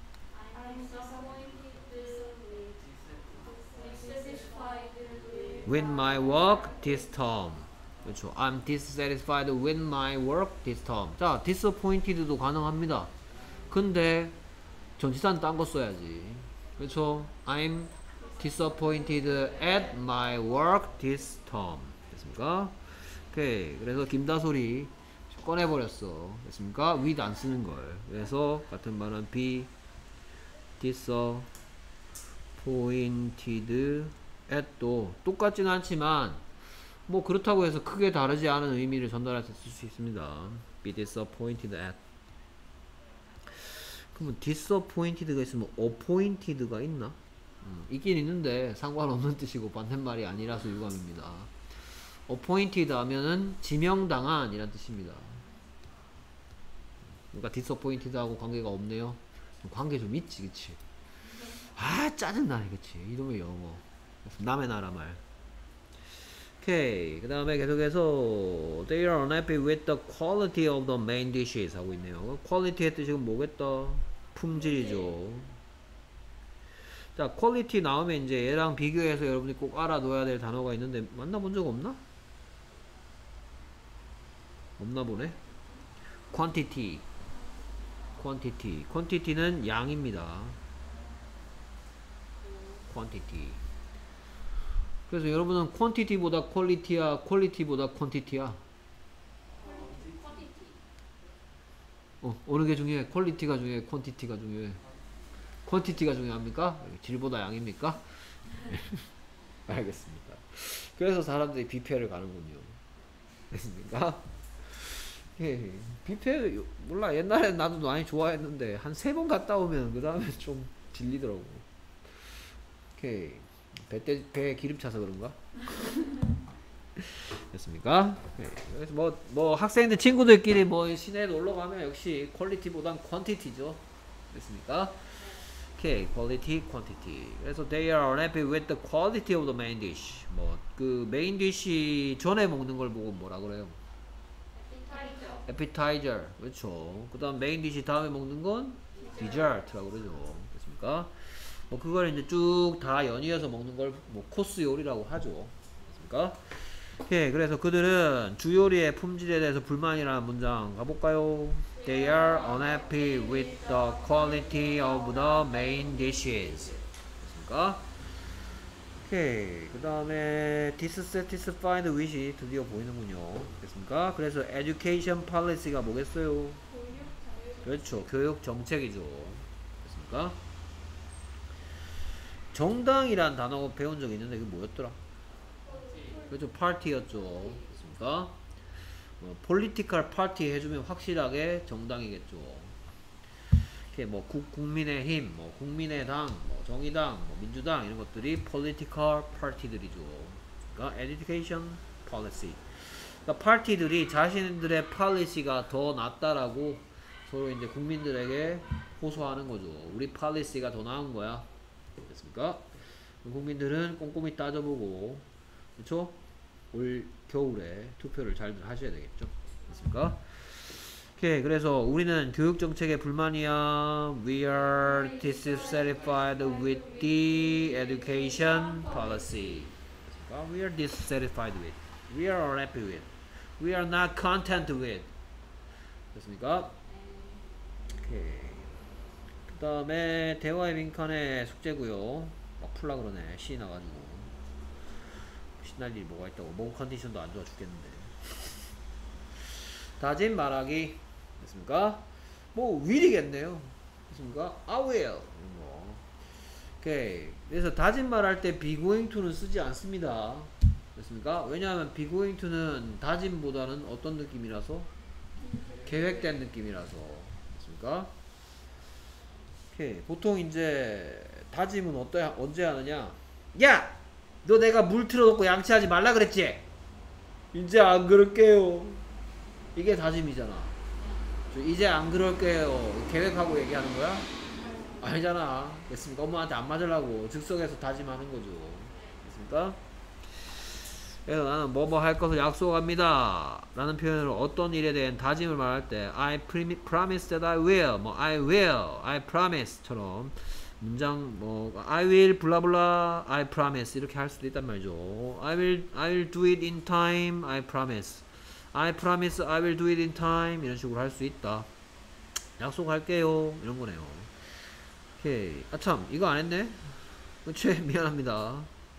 with my work this term. 그렇죠. I'm dissatisfied with my work this term. 자, disappointed도 가능합니다. 근데 전치사는 딴 거 써야지. 그렇죠. I'm disappointed at my work this term. 됐습니까? 오케이. 그래서 김다솔이 꺼내버렸어. 됐습니까? with 안 쓰는 걸. 그래서 같은 말은 be disappointed at도 똑같진 않지만 뭐 그렇다고 해서 크게 다르지 않은 의미를 전달해서 쓸 수 있습니다. be disappointed at. 그러면 disappointed가 있으면 appointed가 있나? 음, 있긴 있는데 상관없는 뜻이고 반대말이 아니라서 유감입니다. appointed 하면은 지명당한 이란 뜻입니다. 그러니까 disappointed하고 관계가 없네요. 관계 좀 있지, 그치? 아, 짜증나네, 그치? 이놈의 영어. 남의 나라 말. 오케이. 그 다음에 계속해서 they are unhappy with the quality of the main dishes 하고 있네요. quality의 뜻이 뭐겠다? 품질이죠. 자, quality 나오면 이제 얘랑 비교해서 여러분이 꼭 알아둬야 될 단어가 있는데 만나본 적 없나? 없나 보네. quantity. quantity. quantity는 양입니다. quantity. 그래서 여러분은 quantity보다 quality야, quality보다 quantity야? 어, 어느 게 중요해? quality가 중요해, quantity가 중요해? quantity가 중요합니까? 질보다 양입니까? 알겠습니다. 그래서 사람들이 뷔페를 가는군요. 됐습니까? 예, 뷔페 몰라, 옛날엔 나도 많이 좋아했는데 한 세 번 갔다 오면 그 다음에 좀 질리더라고. 오케이. 배, 때, 배에 기름 차서 그런가? 됐습니까? 네. 그래서 뭐, 뭐 학생들 친구들끼리 뭐 시내에 놀러 가면 역시 퀄리티보단 퀀티티죠. 됐습니까? 오케이, quality, quantity. 그래서 they are unhappy with the quality of the main dish. 뭐 그 메인 디시 전에 먹는 걸 보고 뭐라 그래요? appetizer. appetizer. 그렇죠. 그다음 메인 디시 다음에 먹는 건 dessert라고 그러죠. 됐습니까? 뭐 그걸 이제 쭉 다 연이어서 먹는 걸 뭐 코스 요리라고 하죠. 됐습니까? 예, 그래서 그들은 주요리의 품질에 대해서 불만이라는 문장 가볼까요? They are unhappy with the quality of the main dishes. 됐습니까? 오케이. 그 다음에 dissatisfied with이 드디어 보이는군요. 됐습니까? 그래서 education policy가 뭐겠어요? 그렇죠. 교육 정책이죠. 됐습니까? 정당이란 단어 배운 적이 있는데 그게 뭐였더라? 그렇죠. 파티였죠. 됐습니까? 뭐, political party 해주면 확실하게 정당이겠죠. 이렇게 뭐 국, 국민의힘, 뭐 국민의당, 뭐 정의당, 뭐 민주당 이런 것들이 political party들이죠. 그러니까 education policy. 그러니까 파티들이 자신들의 policy가 더 낫다라고 서로 이제 국민들에게 호소하는 거죠. 우리 policy가 더 나은 거야. 됐습니까? 국민들은 꼼꼼히 따져보고, 그렇죠? 올 겨울에 투표를 잘 하셔야 되겠죠. 됐습니까? 오케이. 그래서 우리는 교육 정책에 불만이야. We are dissatisfied with the education policy. 됐습니까? We are dissatisfied with. We are unhappy with. We are not content with. 됐습니까? 오케이. 그 다음에 대화의 빈칸의 숙제고요. 막 풀라 그러네. 신이 나가지고. 신날 일이 뭐가 있다고. 몸 컨디션도 안 좋아 죽겠는데. 다짐 말하기. 됐습니까? 뭐 will이겠네요. 됐습니까? I will. 뭐. 오케이. 그래서 다짐 말할 때 be going to는 쓰지 않습니다. 됐습니까? 왜냐하면 be going to는 다짐보다는 어떤 느낌이라서? 계획된 느낌이라서. 됐습니까? 오케이. 보통 이제 다짐은 어떠, 언제 하느냐? 야! 너 내가 물 틀어놓고 양치하지 말라 그랬지? 이제 안 그럴게요. 이게 다짐이잖아. 이제 안 그럴게요. 계획하고 얘기하는 거야? 아니잖아. 됐습니까? 엄마한테 안 맞으려고 즉석에서 다짐하는 거죠. 됐습니까? 그래서 나는 뭐뭐 할 것을 약속합니다 라는 표현으로 어떤 일에 대한 다짐을 말할 때 I promise that I will, 뭐 I will, I promise 처럼 문장 뭐 I will 블라블라 I promise 이렇게 할 수도 있단 말이죠. I will, I will do it in time, I promise. I promise I will do it in time 이런 식으로 할 수 있다. 약속할게요 이런 거네요. 오케이. 아참 이거 안 했네? 그치? 미안합니다.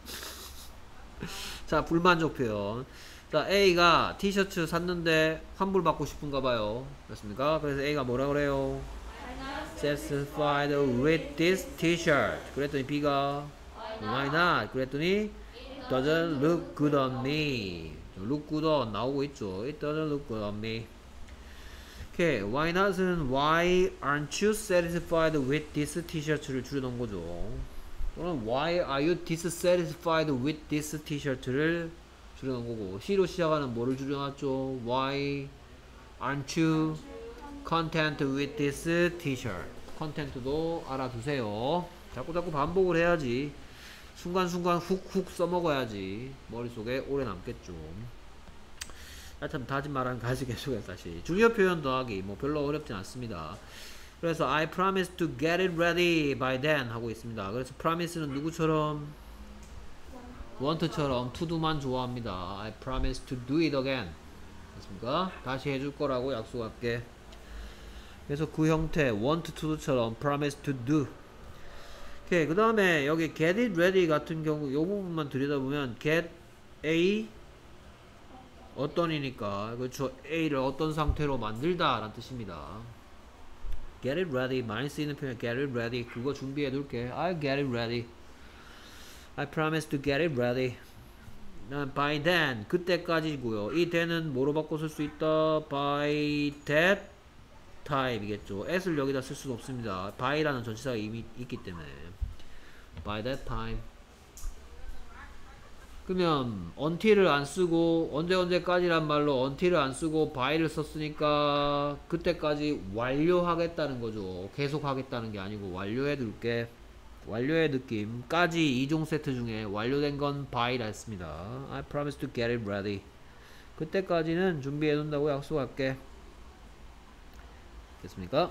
자, 불만족 표현. 자, A가 티셔츠 샀는데 환불받고 싶은가 봐요. 그렇습니까? 그래서 A가 뭐라 그래요? Satisfied with this t-shirt. 그랬더니 B가 Why not? 그랬더니 doesn't look good on me. look good on 나오고 있죠. It doesn't look good on me. 오케이, why not은 why aren't you satisfied with this t-shirt를 줄여놓은 거죠. 또는 why are you dissatisfied with this t-shirt를 줄여놓은 거고, C로 시작하는 뭐를 줄여놨죠? why aren't you content with this t-shirt. content도 알아두세요. 자꾸 자꾸 반복을 해야지 순간순간 훅훅 써먹어야지 머릿속에 오래 남겠죠. 하여튼 다진 말하는 가지 계속해서 다시 중요 표현 더하기 뭐 별로 어렵진 않습니다. 그래서 I promise to get it ready by then 하고 있습니다. 그래서 promise는 누구처럼? want처럼 to do만 좋아합니다. I promise to do it again. 됐습니까? 다시 해줄 거라고 약속할게. 그래서 그 형태 want to처럼 promise to do. 오케이, 그 다음에 여기 get it ready 같은 경우 요 부분만 들여다보면 get A 어떤이니까 그렇죠. A를 어떤 상태로 만들다 라는 뜻입니다. get it ready 많이 쓰이는 표현 get it ready 그거 준비해 둘게. I'll get it ready. I promise to get it ready. 난 by then 그때까지고요. 이 then은 뭐로 바꿔 쓸 수 있다? by that time이겠죠. at을 여기다 쓸 수는 없습니다. by라는 전치사가 이미 있기 때문에 by that time. 그러면 until을 안 쓰고 언제 언제까지란 말로 until을 안 쓰고 by를 썼으니까 그때까지 완료하겠다는 거죠. 계속 하겠다는 게 아니고 완료해 둘게. 완료의 느낌까지 이종 세트 중에 완료된 건 by라 했습니다. I promise to get it ready. 그때까지는 준비해 놓는다고 약속할게. 됐습니까?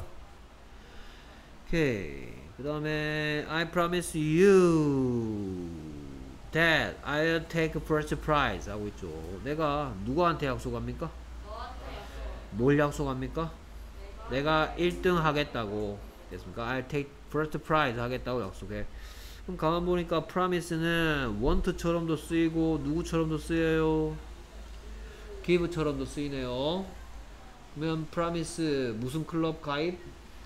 오케이. 그 다음에 I promise you that I'll take first prize 하고 있죠. 내가 누구한테 약속합니까? 뭘 약속합니까? 내가 일 등 하겠다고. 됐습니까? I'll take first prize 하겠다고 약속해. 그럼 가만 보니까 promise는 want처럼도 쓰이고 누구처럼도 쓰여요? give처럼도 쓰이네요. 그러면 promise 무슨 클럽 가입?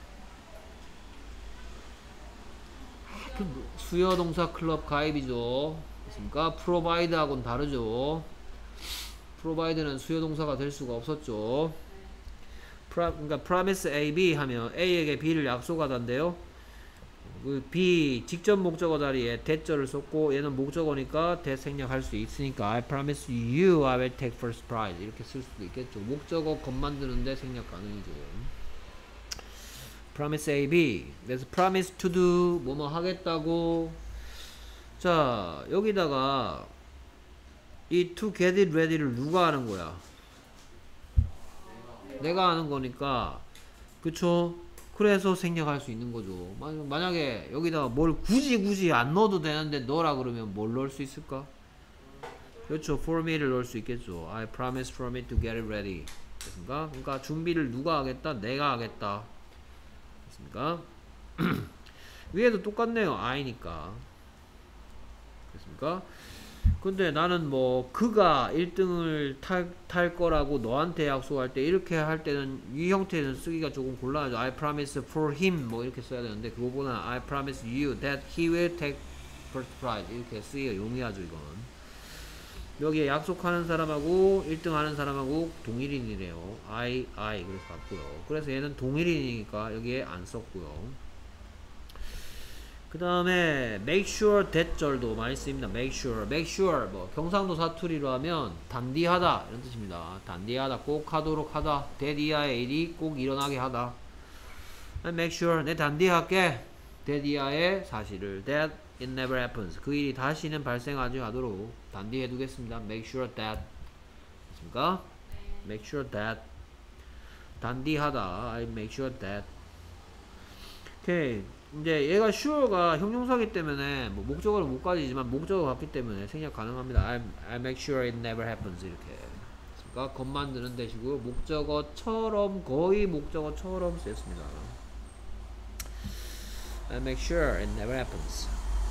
수요동사 클럽 가입이죠. 그렇습니까? provide 하고는 다르죠. provide는 수요동사가 될 수가 없었죠. Pro, 그러니까 promise A, B 하면 A에게 B를 약속하던데요. 그 B 직접 목적어 자리에 that절을 썼고 얘는 목적어니까 that 생략할 수 있으니까 I promise you I will take first prize 이렇게 쓸 수도 있겠죠. 목적어 겉 만드는데 생략 가능이죠. promise A, B. 그래서 promise to do 뭐뭐 하겠다고. 자 여기다가 이 to get it ready를 누가 하는 거야? 내가 하는 거니까 그쵸? 그래서 생략할 수 있는 거죠. 만약에 여기다가 뭘 굳이 굳이 안 넣어도 되는데 넣으라 그러면 뭘 넣을 수 있을까? 그렇죠. for me를 넣을 수 있겠죠. I promise for me to get it ready. 됐습니까? 그러니까 준비를 누가 하겠다? 내가 하겠다. 됐습니까? 위에도 똑같네요. I니까. 됐습니까? 근데 나는 뭐 그가 일 등을 탈, 탈 거라고 너한테 약속할 때 이렇게 할 때는 이 형태는 쓰기가 조금 곤란하죠. I promise for him 뭐 이렇게 써야 되는데 그거보다 I promise you that he will take first prize 이렇게 쓰기가 용이하죠. 이건 여기에 약속하는 사람하고 일 등 하는 사람하고 동일인이래요. I, I 그래서 봤고요. 그래서 얘는 동일인이니까 여기에 안 썼고요. 그 다음에 make sure that 절도 많이 쓰입니다. make sure, make sure 뭐 경상도 사투리로 하면 단디하다 이런 뜻입니다. 단디하다, 꼭 하도록 하다. that 이하의 일이 꼭 일어나게 하다. make sure 내 단디할게. that 이하의 사실을 that it never happens 그 일이 다시는 발생하지 않도록 단디해 두겠습니다. make sure that 됐습니까? make sure that 단디하다. I make sure that. 오케이. 이제 얘가 sure가 형용사기 때문에 뭐 목적어를 못 가지지만 목적어가 같기 때문에 생략 가능합니다. I, I make sure it never happens 이렇게. 그러니까 겉 만드는 대시고요. 목적어처럼 거의 목적어처럼 쓰였습니다. I make sure it never happens.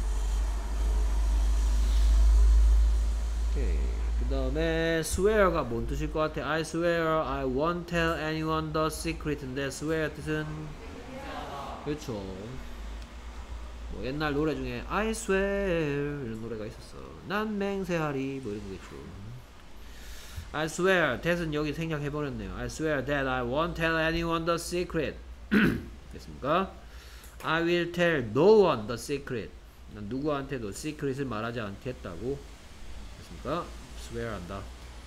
오케이. 그 다음에 swear가 뭔 뜻일 것 같아? I swear I won't tell anyone the secret인데 swear 뜻은 그렇죠. 뭐 옛날 노래 중에 I swear 이런 노래가 있었어. 난 맹세하리 뭐 이런 거겠죠. I swear that은 여기 생략해버렸네요. I swear that I won't tell anyone the secret. 됐습니까? I will tell no one the secret. 난 누구한테도 secret을 말하지 않겠다고. 됐습니까? swear 한다.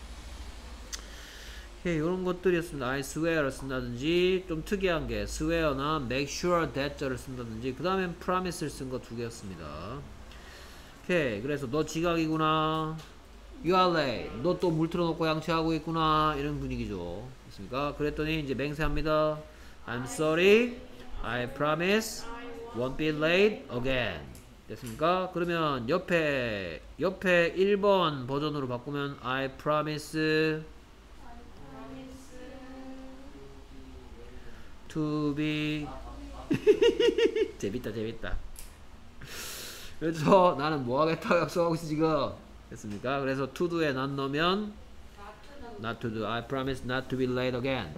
오케이, 이런 것들이었습니다. I swear를 쓴다든지, 좀 특이한 게 swear나 make sure that를 쓴다든지, 그 다음엔 promise를 쓴 거 두 개였습니다. 오케이, 그래서 너 지각이구나. You are late. 너 또 물 틀어놓고 양치하고 있구나. 이런 분위기죠. 됐습니까? 그랬더니 이제 맹세합니다. I'm sorry. I promise won't be late again. 됐습니까? 그러면 옆에 옆에 일 번 버전으로 바꾸면 I promise to be 재밌다 재밌다. 그래서 나는 뭐 하겠다고 약속하고 있어 지금. 됐습니까? 그래서 to do에 not 넣으면 not to do. I promise not to be late again.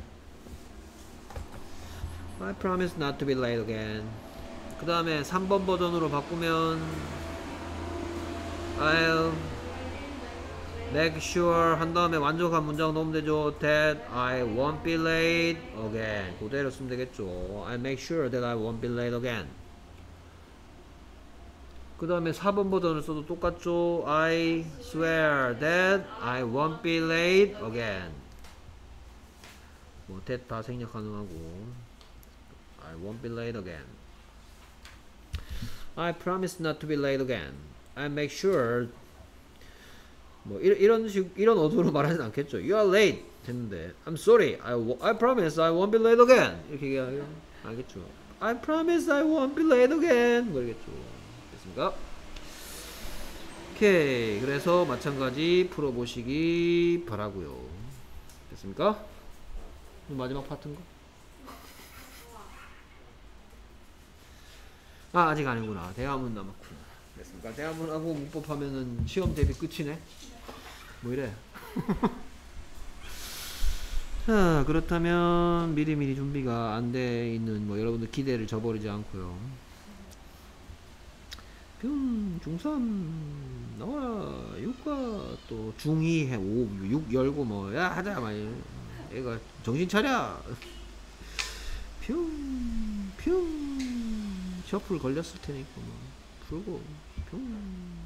I promise not to be late again. 그 다음에 삼 번 버전으로 바꾸면 I'll make sure 한 다음에 완벽한 문장 넣으면 되죠. That I won't be late again. 그대로 쓰면 되겠죠. I'll make sure that I won't be late again. 그 다음에 사 번 버전을 써도 똑같죠. I swear that I won't be late again. 뭐 that 다 생략 가능하고 I won't be late again. I promise not to be late again. I make sure 뭐 이런 이런 식 이런 어조로 말하진 않겠죠. You are late 했는데 I'm sorry. I, I promise I won't be late again. 이렇게 얘기하면 알겠죠. I promise I won't be late again. 모르겠죠. 됐습니까? 오케이. 그래서 마찬가지 풀어보시기 바라고요. 됐습니까? 마지막 파트인가? 아 아직 아니구나. 대화문 남았구나. 됐습니까? 대화문하고 문법하면은 시험 대비 끝이네. 뭐 이래. 자 그렇다면 미리미리 준비가 안 돼 있는 뭐 여러분들 기대를 저버리지 않고요. 뿅 중삼 나와라. 육과 또 중이 해 오 육 열고 뭐 야 하자 막 얘가 정신 차려. 뿅뿅 셔플 걸렸을 테니까 뭐 풀고 뿅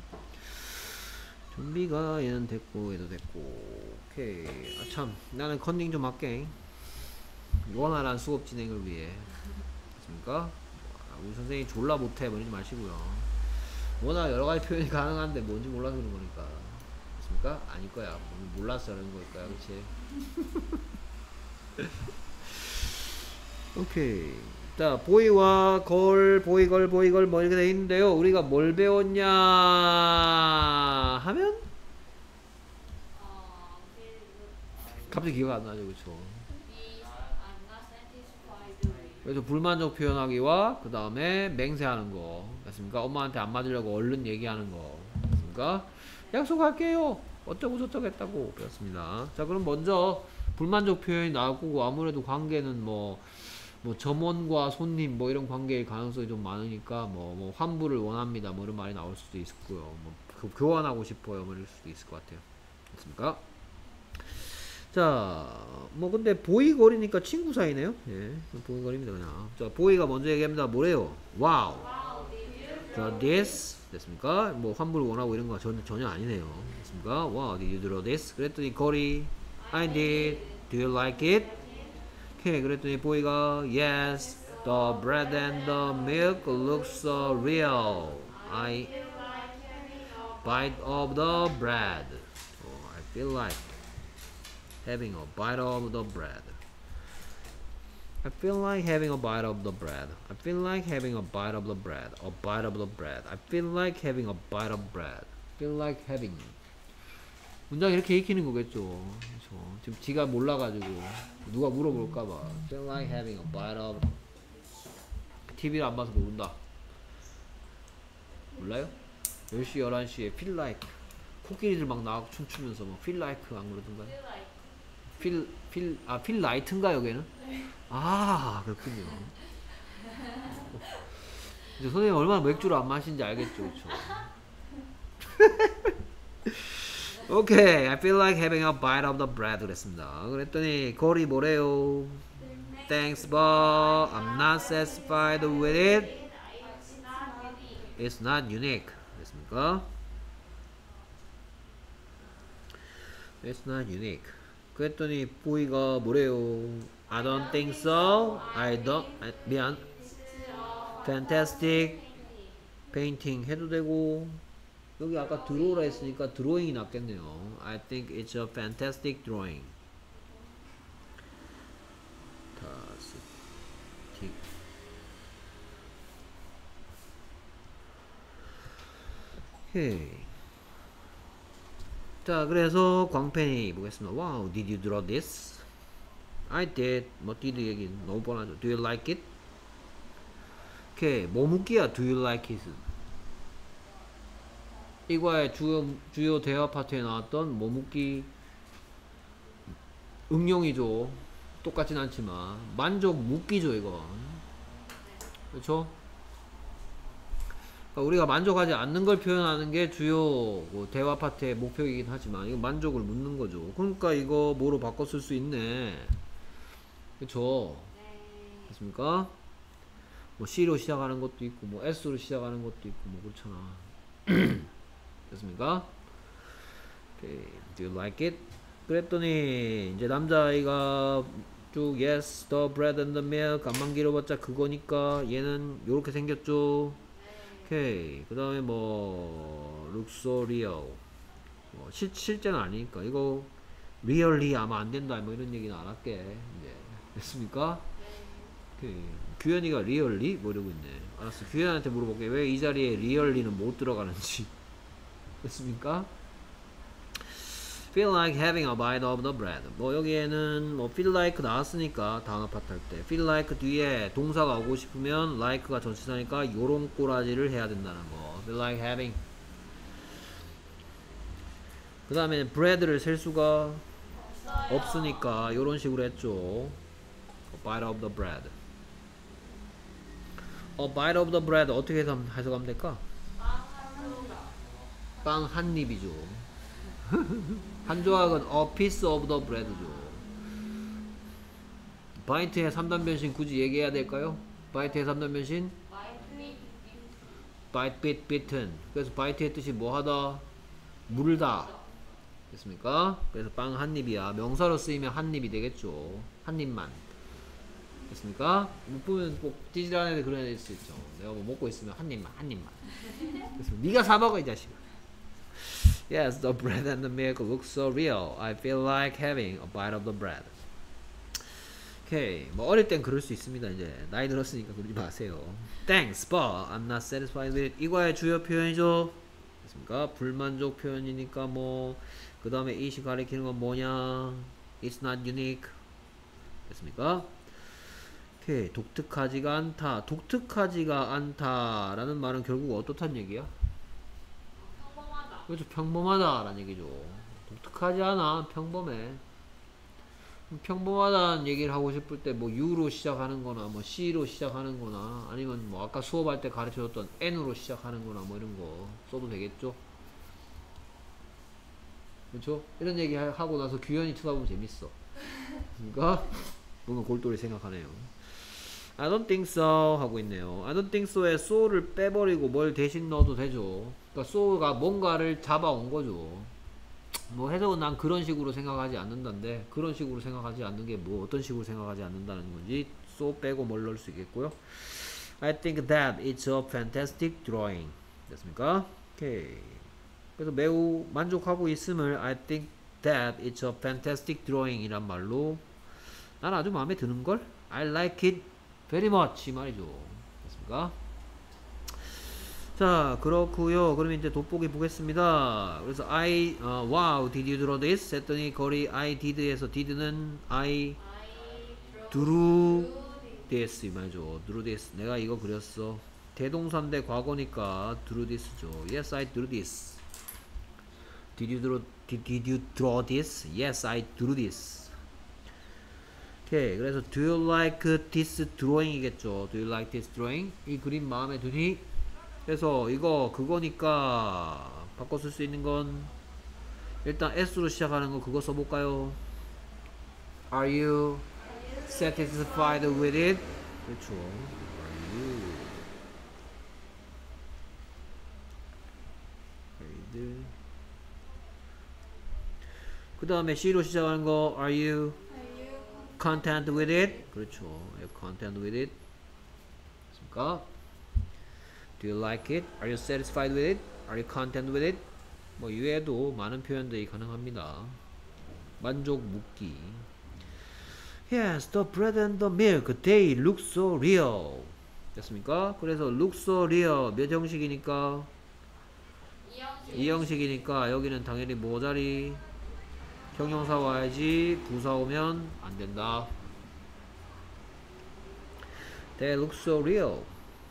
준비가 얘는 됐고 얘도 됐고 오케이. 아 참 나는 컨닝 좀 할게. 원활한 수업 진행을 위해. 됐습니까? 우리 선생님이 졸라 못해 버리지 마시고요. 워낙 여러가지 표현이 가능한데 뭔지 몰라서 그런 거니까. 됐습니까? 아닐 거야. 몰라서 그런 걸 거야. 그치? 오케이. 자, 보이와 걸, 보이, 걸, 보이, 걸, 뭐 이렇게 돼 있는데요. 우리가 뭘 배웠냐 하면? 갑자기 기억 안 나죠, 그쵸? 그래서 불만족 표현하기와 그 다음에 맹세하는 거. 됐습니까? 엄마한테 안 맞으려고 얼른 얘기하는 거. 됐습니까? 약속할게요. 어쩌고 저쩌고 했다고 배웠습니다. 자, 그럼 먼저 불만족 표현이 나오고 아무래도 관계는 뭐 뭐 점원과 손님 뭐 이런 관계의 가능성이 좀 많으니까 뭐, 뭐 환불을 원합니다 뭐 이런 말이 나올 수도 있고요. 뭐 그, 교환하고 싶어요 뭐 이럴 수도 있을 것 같아요. 됐습니까? 자, 뭐 근데 보이거리니까 친구 사이네요. 예, 보이거리입니다 그냥. 자, 보이가 먼저 얘기합니다. 뭐래요? 와우. 자, this 됐습니까? 뭐 환불 원하고 이런 거 전혀 전혀 아니네요. 됐습니까? Wow, did you draw this? 그랬더니 거리 I did. Do you like it? 오케이. 그랬더니 보이가 yes, the bread and the milk look so real. I bite of the bread. Oh, I feel like having a bite of the bread. I feel like having a bite of the bread. I feel like having a bite of the bread. A bite of the bread. I feel like having a bite of bread. Feel like having. 문장 이렇게 익히는 거겠죠. 그렇죠. 지금 지가 몰라가지고 누가 물어볼까봐. Feel like having a bite of. 티비를 안 봐서 모른다. 몰라요? 열 시, 열한 시에 feel like. 코끼리들 막 나가고 춤추면서 뭐 feel like 안 그러던가요? feel, feel, 아, feel light인가 여기는? 아, 그렇군요. 이제 선생님 얼마나 맥주를 안 마시는지 알겠죠, 그쵸? 오케이, I feel like having a bite of the bread 그랬습니다. 그랬더니 거리 뭐래요? Thanks, but I'm not satisfied with it. It's not unique. 됐습니까? It's not unique. 그랬더니 보이가 뭐래요? I don't think so. I don't. 아, 미안. Fantastic painting 해도 되고 여기 아까 드로우라 했으니까 드로잉이 낫겠네요. I think it's a fantastic drawing. fantastic. 오케이. 자, 그래서 광팬이 보겠습니다. Wow, did you draw this? I did. 뭐 did 얘기 너무 뻔하죠. Do you like it? 오케이. 뭐 묻기야? Do you like it? 이과의 주요, 주요 대화 파트에 나왔던 뭐 묻기 응용이죠. 똑같진 않지만 만족 묻기죠, 이건. 그렇죠? 그러니까 우리가 만족하지 않는 걸 표현하는 게 주요 뭐 대화 파트의 목표이긴 하지만 이거 만족을 묻는 거죠. 그러니까 이거 뭐로 바꿔 쓸 수 있네. 그쵸? 됐습니까? 뭐 C로 시작하는 것도 있고 뭐 S로 시작하는 것도 있고 뭐 그렇잖아. 됐습니까? Okay. Do you like it? 그랬더니 이제 남자아이가 쭉 yes, the bread and the milk 안만 길어봤자 그거니까 얘는 요렇게 생겼죠. 오케이. 그 다음에 뭐 looks so real. 뭐 실, 실제는 아니니까 이거 really 아마 안 된다 뭐 이런 얘기는 안 할게. 이제 됐습니까? 오케이. 규현이가 really? 뭐 이러고 있네. 알았어. 규현한테 물어볼게. 왜 이 자리에 really는 못 들어가는지. 됐습니까? Feel like having a bite of the bread. 뭐 여기에는 뭐 feel like 나왔으니까 단어 파트 할 때 feel like 뒤에 동사가 오고 싶으면 like가 전치사니까 요런 꼬라지를 해야 된다는 거. Feel like having. 그 다음에 bread를 셀 수가 없으니까 요런 식으로 했죠. A bite of the bread. A bite of the bread 어떻게 해석하면 될까? 빵 한 입이죠. 한 조각은 a piece of the bread죠. 바이트의 삼 단 변신 굳이 얘기해야 될까요? 바이트의 삼 단 변신? bite, bit, bitten. 그래서 바이트의 뜻이 뭐 하다? 물다. 됐습니까? 그래서 빵 한 입이야. 명사로 쓰이면 한 입이 되겠죠. 한 입만. 됐습니까? 못 보면 꼭 찌질한 애들 그런 애들 있을 수 있죠. 내가 뭐 먹고 있으면 한 입만, 한 입만. 그래서 네가 사 먹어 이 자식아. Yes, the bread and the milk look so real. I feel like having a bite of the bread. 오케이. 뭐 어릴 땐 그럴 수 있습니다. 이제 나이 들었으니까 그러지 마세요. Thanks, but I'm not satisfied with it. 이거의 주요 표현이죠. 됐습니까? 불만족 표현이니까 뭐 그 다음에 it이 가리키는 건 뭐냐? It's not unique. 됐습니까? 오케이. 독특하지가 않다. 독특하지가 않다라는 말은 결국 어떻단 얘기야? 그렇죠. 평범하다 라는 얘기죠. 독특하지 않아. 평범해. 평범하다는 얘기를 하고 싶을 때 뭐 U로 시작하는 거나 뭐 C로 시작하는 거나 아니면 뭐 아까 수업할 때 가르쳐줬던 N으로 시작하는 거나 뭐 이런 거 써도 되겠죠. 그렇죠? 이런 얘기 하고 나서 규현이 쳐다보면 재밌어. 그러니까 뭔가 골똘히 생각하네요. I don't think so 하고 있네요. I don't think so에 so를 빼버리고 뭘 대신 넣어도 되죠. 그러니까 so가 뭔가를 잡아온 거죠. 뭐 해석은 난 그런 식으로 생각하지 않는다는데 그런 식으로 생각하지 않는 게 뭐 어떤 식으로 생각하지 않는다는 건지 so 빼고 뭘 넣을 수 있겠고요. I think that it's a fantastic drawing. 됐습니까? 오케이. 그래서 매우 만족하고 있음을 I think that it's a fantastic drawing 이란 말로 난 아주 마음에 드는걸? I like it very much 이 말이죠. 됐습니까? 자, 그렇구요. 그러면 이제 돋보기 보겠습니다. 그래서 I, 어, wow, did you draw this? 했더니 거리 I did에서 did는 I drew this 이 말이죠. drew this. 내가 이거 그렸어. 대동사인데 과거니까 drew this죠. Yes, I drew this. Did you draw, did, did you draw this? Yes, I drew this. 오케이. 그래서 do you like this drawing 이겠죠. do you like this drawing? 이 그림 마음에 드니? 그래서 이거 그거니까 바꿔 쓸 수 있는 건 일단 S로 시작하는 거 그거 써볼까요? Are you satisfied with it? 그렇죠. Are you 그 다음에 C로 시작하는 거 Are you content with it? 그렇죠. Are you content with it? 맞습니까? Do you like it? Are you satisfied with it? Are you content with it? 뭐 이외에도 많은 표현들이 가능합니다. 만족 묻기. Yes, the bread and the milk, they look so real. 됐습니까? 그래서 look so real 몇 형식이니까? 이 형식이니까 여기는 당연히 뭐 자리? 형용사 와야지. 부사 오면 안 된다. They look so real.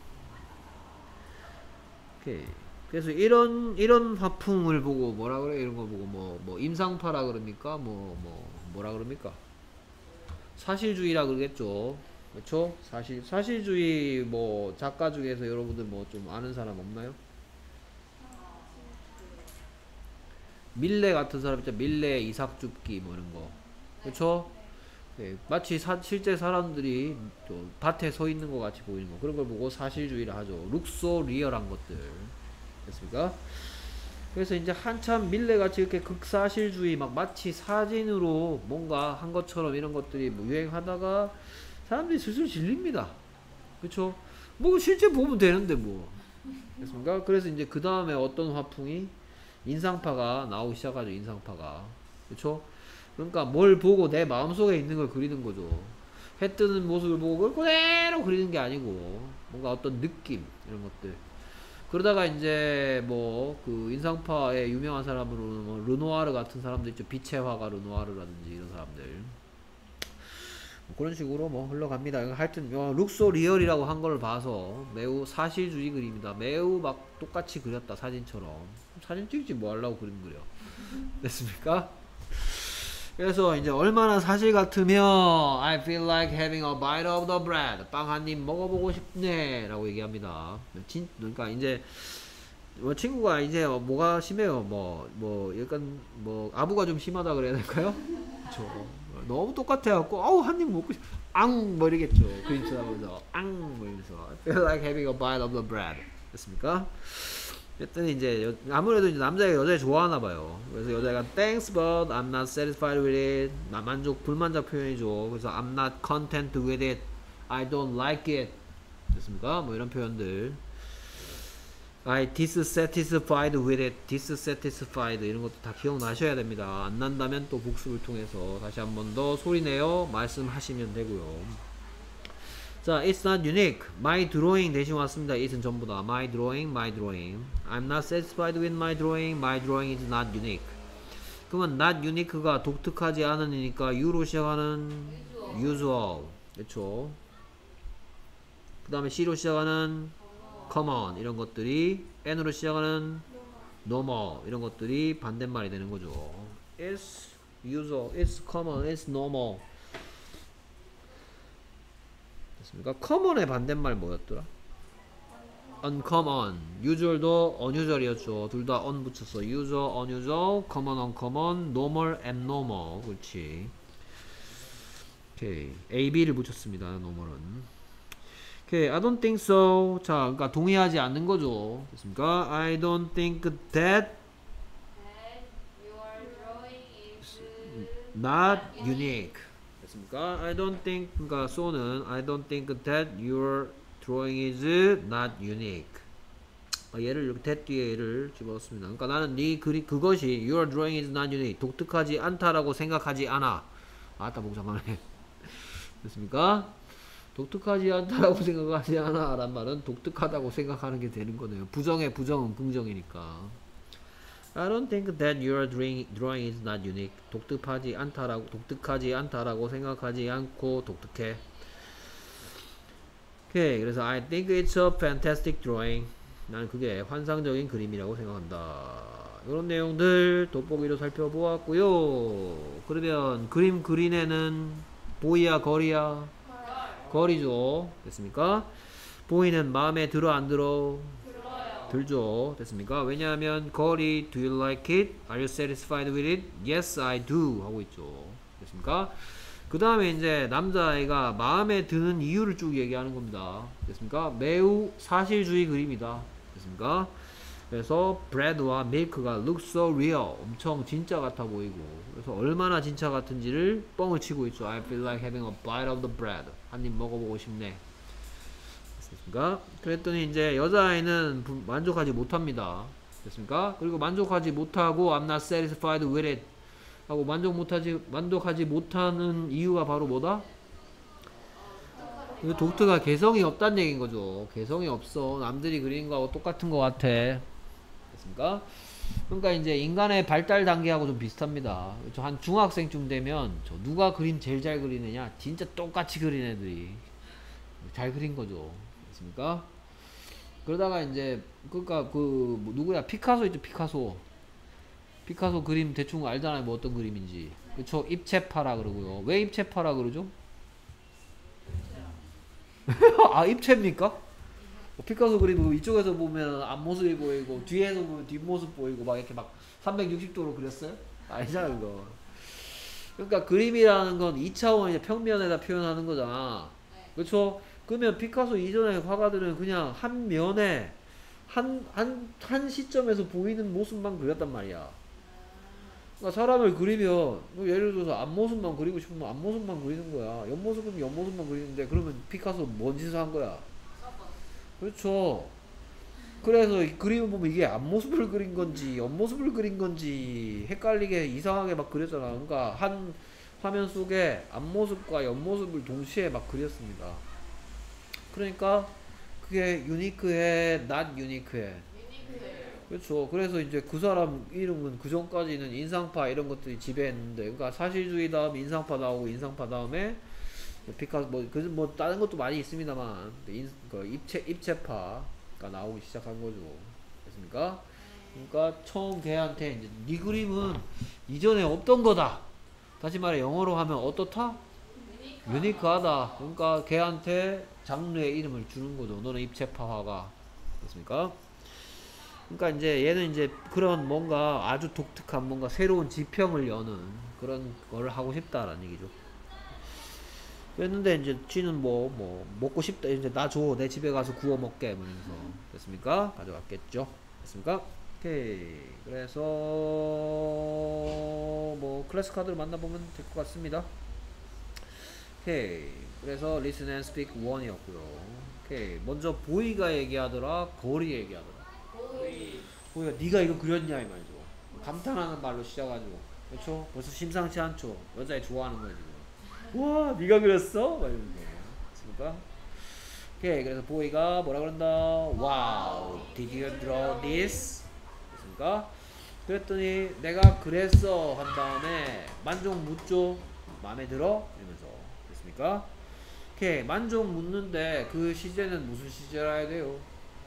오케이. 그래서 이런 이런 화풍을 보고 뭐라 그래? 이런 거 보고 뭐 뭐 임상파라 그럽니까? 뭐 뭐 뭐, 라 그럽니까? 사실주의라 그러겠죠. 그렇죠? 사실 사실주의 뭐 작가 중에서 여러분들 뭐 좀 아는 사람 없나요? 밀레 같은 사람 있죠. 밀레 이삭줍기 뭐 이런 거. 그렇죠? 네, 마치 사, 실제 사람들이 또 밭에 서 있는 것 같이 보이는 거. 그런 걸 보고 사실주의라 하죠. 룩소 리얼한 것들. 됐습니까? 그래서 이제 한참 밀레 같이 이렇게 극사실주의 막 마치 사진으로 뭔가 한 것처럼 이런 것들이 뭐 유행하다가 사람들이 슬슬 질립니다. 그렇죠? 뭐 실제 보면 되는데 뭐. 됐습니까? 그래서 이제 그 다음에 어떤 화풍이 인상파가 나오기 시작하죠. 인상파가. 그쵸? 그러니까 뭘 보고 내 마음속에 있는 걸 그리는 거죠. 해 뜨는 모습을 보고 그걸 그대로 그리는 게 아니고 뭔가 어떤 느낌 이런 것들. 그러다가 이제 뭐 그 인상파의 유명한 사람으로는 뭐 르누아르 같은 사람들 있죠. 빛의 화가 르누아르라든지 이런 사람들. 뭐 그런 식으로 뭐 흘러갑니다. 하여튼 룩소 리얼이라고 한 걸 봐서 매우 사실주의 그림이다. 매우 막 똑같이 그렸다. 사진처럼. 사진 찍지 뭐 하려고 그림 그려. 됐습니까? 그래서 이제 얼마나 사실 같으면 I feel like having a bite of the bread. 빵 한 입 먹어보고 싶네 라고 얘기합니다. 진, 그러니까 이제 뭐 친구가 이제 뭐가 심해요. 뭐 뭐 약간 뭐 아부가 좀 심하다 그래야 될까요? 그쵸. 너무 똑같아갖고 어우 한 입 먹고 싶 앙 뭐 이러겠죠. 그림 쳐다보면서 앙 뭐 이러면서 I feel like having a bite of the bread. 됐습니까? 그랬더니 이제 아무래도 이제 남자가 여자를 좋아하나 봐요. 그래서 여자가 thanks but I'm not satisfied with it. 나 만족 불만족 표현이죠. 그래서 I'm not content with it. I don't like it. 됐습니까? 뭐 이런 표현들. I dissatisfied with it. dissatisfied 이런 것도 다 기억나셔야 됩니다. 안 난다면 또 복습을 통해서 다시 한 번 더 소리내어 말씀하시면 되고요. 자, it's not unique. My drawing 대신 왔습니다. it은 전부 다. My drawing, my drawing. I'm not satisfied with my drawing. My drawing is not unique. 그러면 not unique가 독특하지 않으니까 U로 시작하는 usual. 그렇죠? 그 다음에 C로 시작하는 common. 이런 것들이 N으로 시작하는 normal. 이런 것들이 반대말이 되는 거죠. It's usual. It's common. It's normal. 됐습니까? common의 반대말 뭐였더라? uncommon. usual도 unusual이었죠. 둘 다 on 붙였어. usual, unusual, common, uncommon, normal, abnormal. 그렇지. 오케이. A, B를 붙였습니다. normal은. 오케이. I don't think so. 자, 그러니까 동의하지 않는 거죠. 됐습니까? I don't think that not unique. 됐습니까? I don't think, 그러니까 so는 I don't think that your drawing is not unique. 얘를 이렇게 that 뒤에 얘를 집어넣습니다. 그러니까 나는 네 그리 그것이 your drawing is not unique. 독특하지 않다라고 생각하지 않아. 아따 복잡하네. 됐습니까? 독특하지 않다라고 생각하지 않아 라는 말은 독특하다고 생각하는 게 되는 거네요. 부정의 부정은 긍정이니까. I don't think that your drawing, drawing is not unique. 독특하지 않다라고 독특하지 않다라고 생각하지 않고 독특해. 오케이. 그래서 I think it's a fantastic drawing. 나는 그게 환상적인 그림이라고 생각한다. 이런 내용들 돋보기로 살펴보았고요. 그러면 그림 그린 애는 보이야 거리야? 거리죠. 됐습니까? 보이는 마음에 들어 안 들어? 들죠. 됐습니까? 왜냐하면 거리 do you like it? Are you satisfied with it? Yes, I do 하고 있죠. 됐습니까? 그 다음에 이제 남자아이가 마음에 드는 이유를 쭉 얘기하는 겁니다. 됐습니까? 매우 사실주의 그림이다. 됐습니까? 그래서 bread와 milk가 look so real 엄청 진짜 같아 보이고 그래서 얼마나 진짜 같은지를 뻥을 치고 있죠. I feel like having a bite of the bread. 한 입 먹어보고 싶네. 됐습니까? 그랬더니 이제 여자아이는 부- 만족하지 못합니다. 됐습니까? 그리고 만족하지 못하고 I'm not satisfied with it 하고 만족 못하지 만족하지 못하는 이유가 바로 뭐다? 그 독트가 개성이 없다는 얘기인 거죠. 개성이 없어. 남들이 그리는 거하고 똑같은 거 같아. 됐습니까? 그러니까 이제 인간의 발달 단계하고 좀 비슷합니다. 저 한 중학생쯤 되면 저 누가 그림 제일 잘 그리느냐? 진짜 똑같이 그린 애들이 잘 그린 거죠. 됐습니까? 그러다가 이제 그러니까 그 뭐 누구야? 피카소 있죠, 피카소. 피카소 그림 대충 알잖아요. 뭐 어떤 그림인지. 그쵸? 입체파라 그러고요. 왜 입체파라 그러죠? 아, 입체입니까? 피카소 그림 이쪽에서 보면 앞모습이 보이고 뒤에서 보면 뒷모습 보이고 막 이렇게 막 삼백육십 도로 그렸어요? 아니잖아 그거. 그러니까 그림이라는 건 이 차원 이제 평면에다 표현하는 거잖아. 그렇죠? 그러면 피카소 이전의 화가들은 그냥 한 면에 한, 한, 한 시점에서 보이는 모습만 그렸단 말이야. 그러니까 사람을 그리면 뭐 예를 들어서 앞모습만 그리고 싶으면 앞모습만 그리는 거야. 옆모습은 옆모습만 그리는데 그러면 피카소 뭔 짓을 한 거야? 그렇죠. 그래서 이 그림을 보면 이게 앞모습을 그린 건지 옆모습을 그린 건지 헷갈리게 이상하게 막 그렸잖아. 그러니까 한 화면 속에 앞모습과 옆모습을 동시에 막 그렸습니다. 그러니까 그게 유니크해, not 유니크해. 그렇죠. 그래서 이제 그 사람 이름은 그 전까지는 인상파 이런 것들이 지배했는데, 그러니까 사실주의 다음 인상파 나오고 인상파 다음에 피카소 뭐, 그, 뭐 다른 것도 많이 있습니다만 인, 그 입체 입체파가 나오기 시작한 거죠. 됐습니까? 그러니까 처음 걔한테 이제 네 그림은 이전에 없던 거다. 다시 말해 영어로 하면 어떻다? 유니크하다. 그러니까 걔한테 장르의 이름을 주는 거죠. 너는 입체파 화가. 됐습니까? 그러니까 이제 얘는 이제 그런 뭔가 아주 독특한 뭔가 새로운 지평을 여는 그런 걸 하고 싶다라는 얘기죠. 그랬는데 이제 쥐는 뭐, 뭐, 먹고 싶다. 이제 나 줘. 내 집에 가서 구워 먹게. 그러면서. 됐습니까? 가져갔겠죠. 됐습니까? 오케이. 그래서, 뭐, 클래스 카드를 만나보면 될 것 같습니다. 오케이. 그래서, listen and speak 원이었고요. 오케이. 먼저, 보이가 얘기하더라. 거리 얘기하더라. 보이. 보이가, 네가 이거 그렸냐? 이 말이죠. 감탄하는 말로 시작하죠. 그렇죠? 벌써 심상치 않죠? 여자애 좋아하는 거지. 우와 네가 그렸어? 막 이러는 거예요. 됐습니까? 오케이. 그래서 보이가 뭐라 그런다? 와우 did you draw this? 됐습니까? 그랬더니 내가 그랬어 한 다음에 만족 묻죠? 마음에 들어? 이러면서. 됐습니까? 오케이. 만족 묻는데 그 시제는 무슨 시제라 해야 돼요?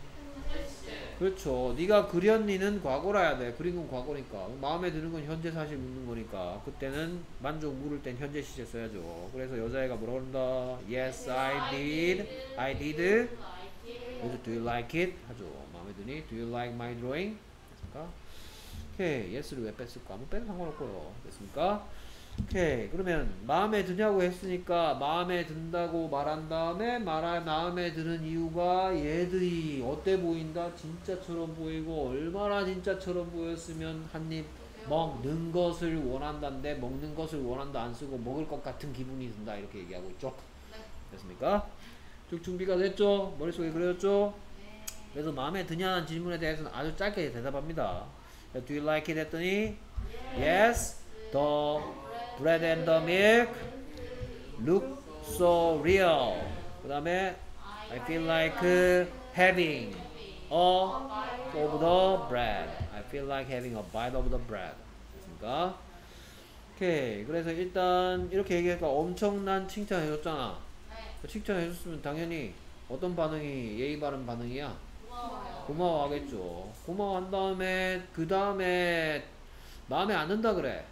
그렇죠. 네가 그렸니는 과거라 해야 돼. 그린 건 과거니까. 마음에 드는 건 현재 사실 묻는 거니까. 그때는 만족 물을 땐 현재 시제 써야죠. 그래서 여자애가 뭐라 그런다? Yes, I did. I did. 그래서 do you like it? 하죠. 마음에 드니? Do you like my drawing? 됐습니까? 오케이. Yes를 왜 뺐을까? 뭐 빼도 상관없고요. 됐습니까? 오케이. 그러면 마음에 드냐고 했으니까 마음에 든다고 말한 다음에 말할 마음에 드는 이유가 얘들이 어때 보인다? 진짜처럼 보이고 얼마나 진짜처럼 보였으면 한 입 먹는 것을 원한다인데 먹는 것을 원한다 안 쓰고 먹을 것 같은 기분이 든다 이렇게 얘기하고 있죠. 됐습니까? 쭉 준비가 됐죠? 머릿속에 그려졌죠? 그래서 마음에 드냐는 질문에 대해서는 아주 짧게 대답합니다. Do you like it? 했더니 Yes, the bread and the milk look so real. 그 다음에 I feel like having a of the bread. I feel like having a bite of the bread. 됐습니까? 오케이. 그래서 일단 이렇게 얘기하니까 엄청난 칭찬 해줬잖아. 칭찬 해줬으면 당연히 어떤 반응이 예의 바른 반응이야? 고마워 하겠죠. 고마워 한 다음에 그 다음에 마음에 안 든다 그래.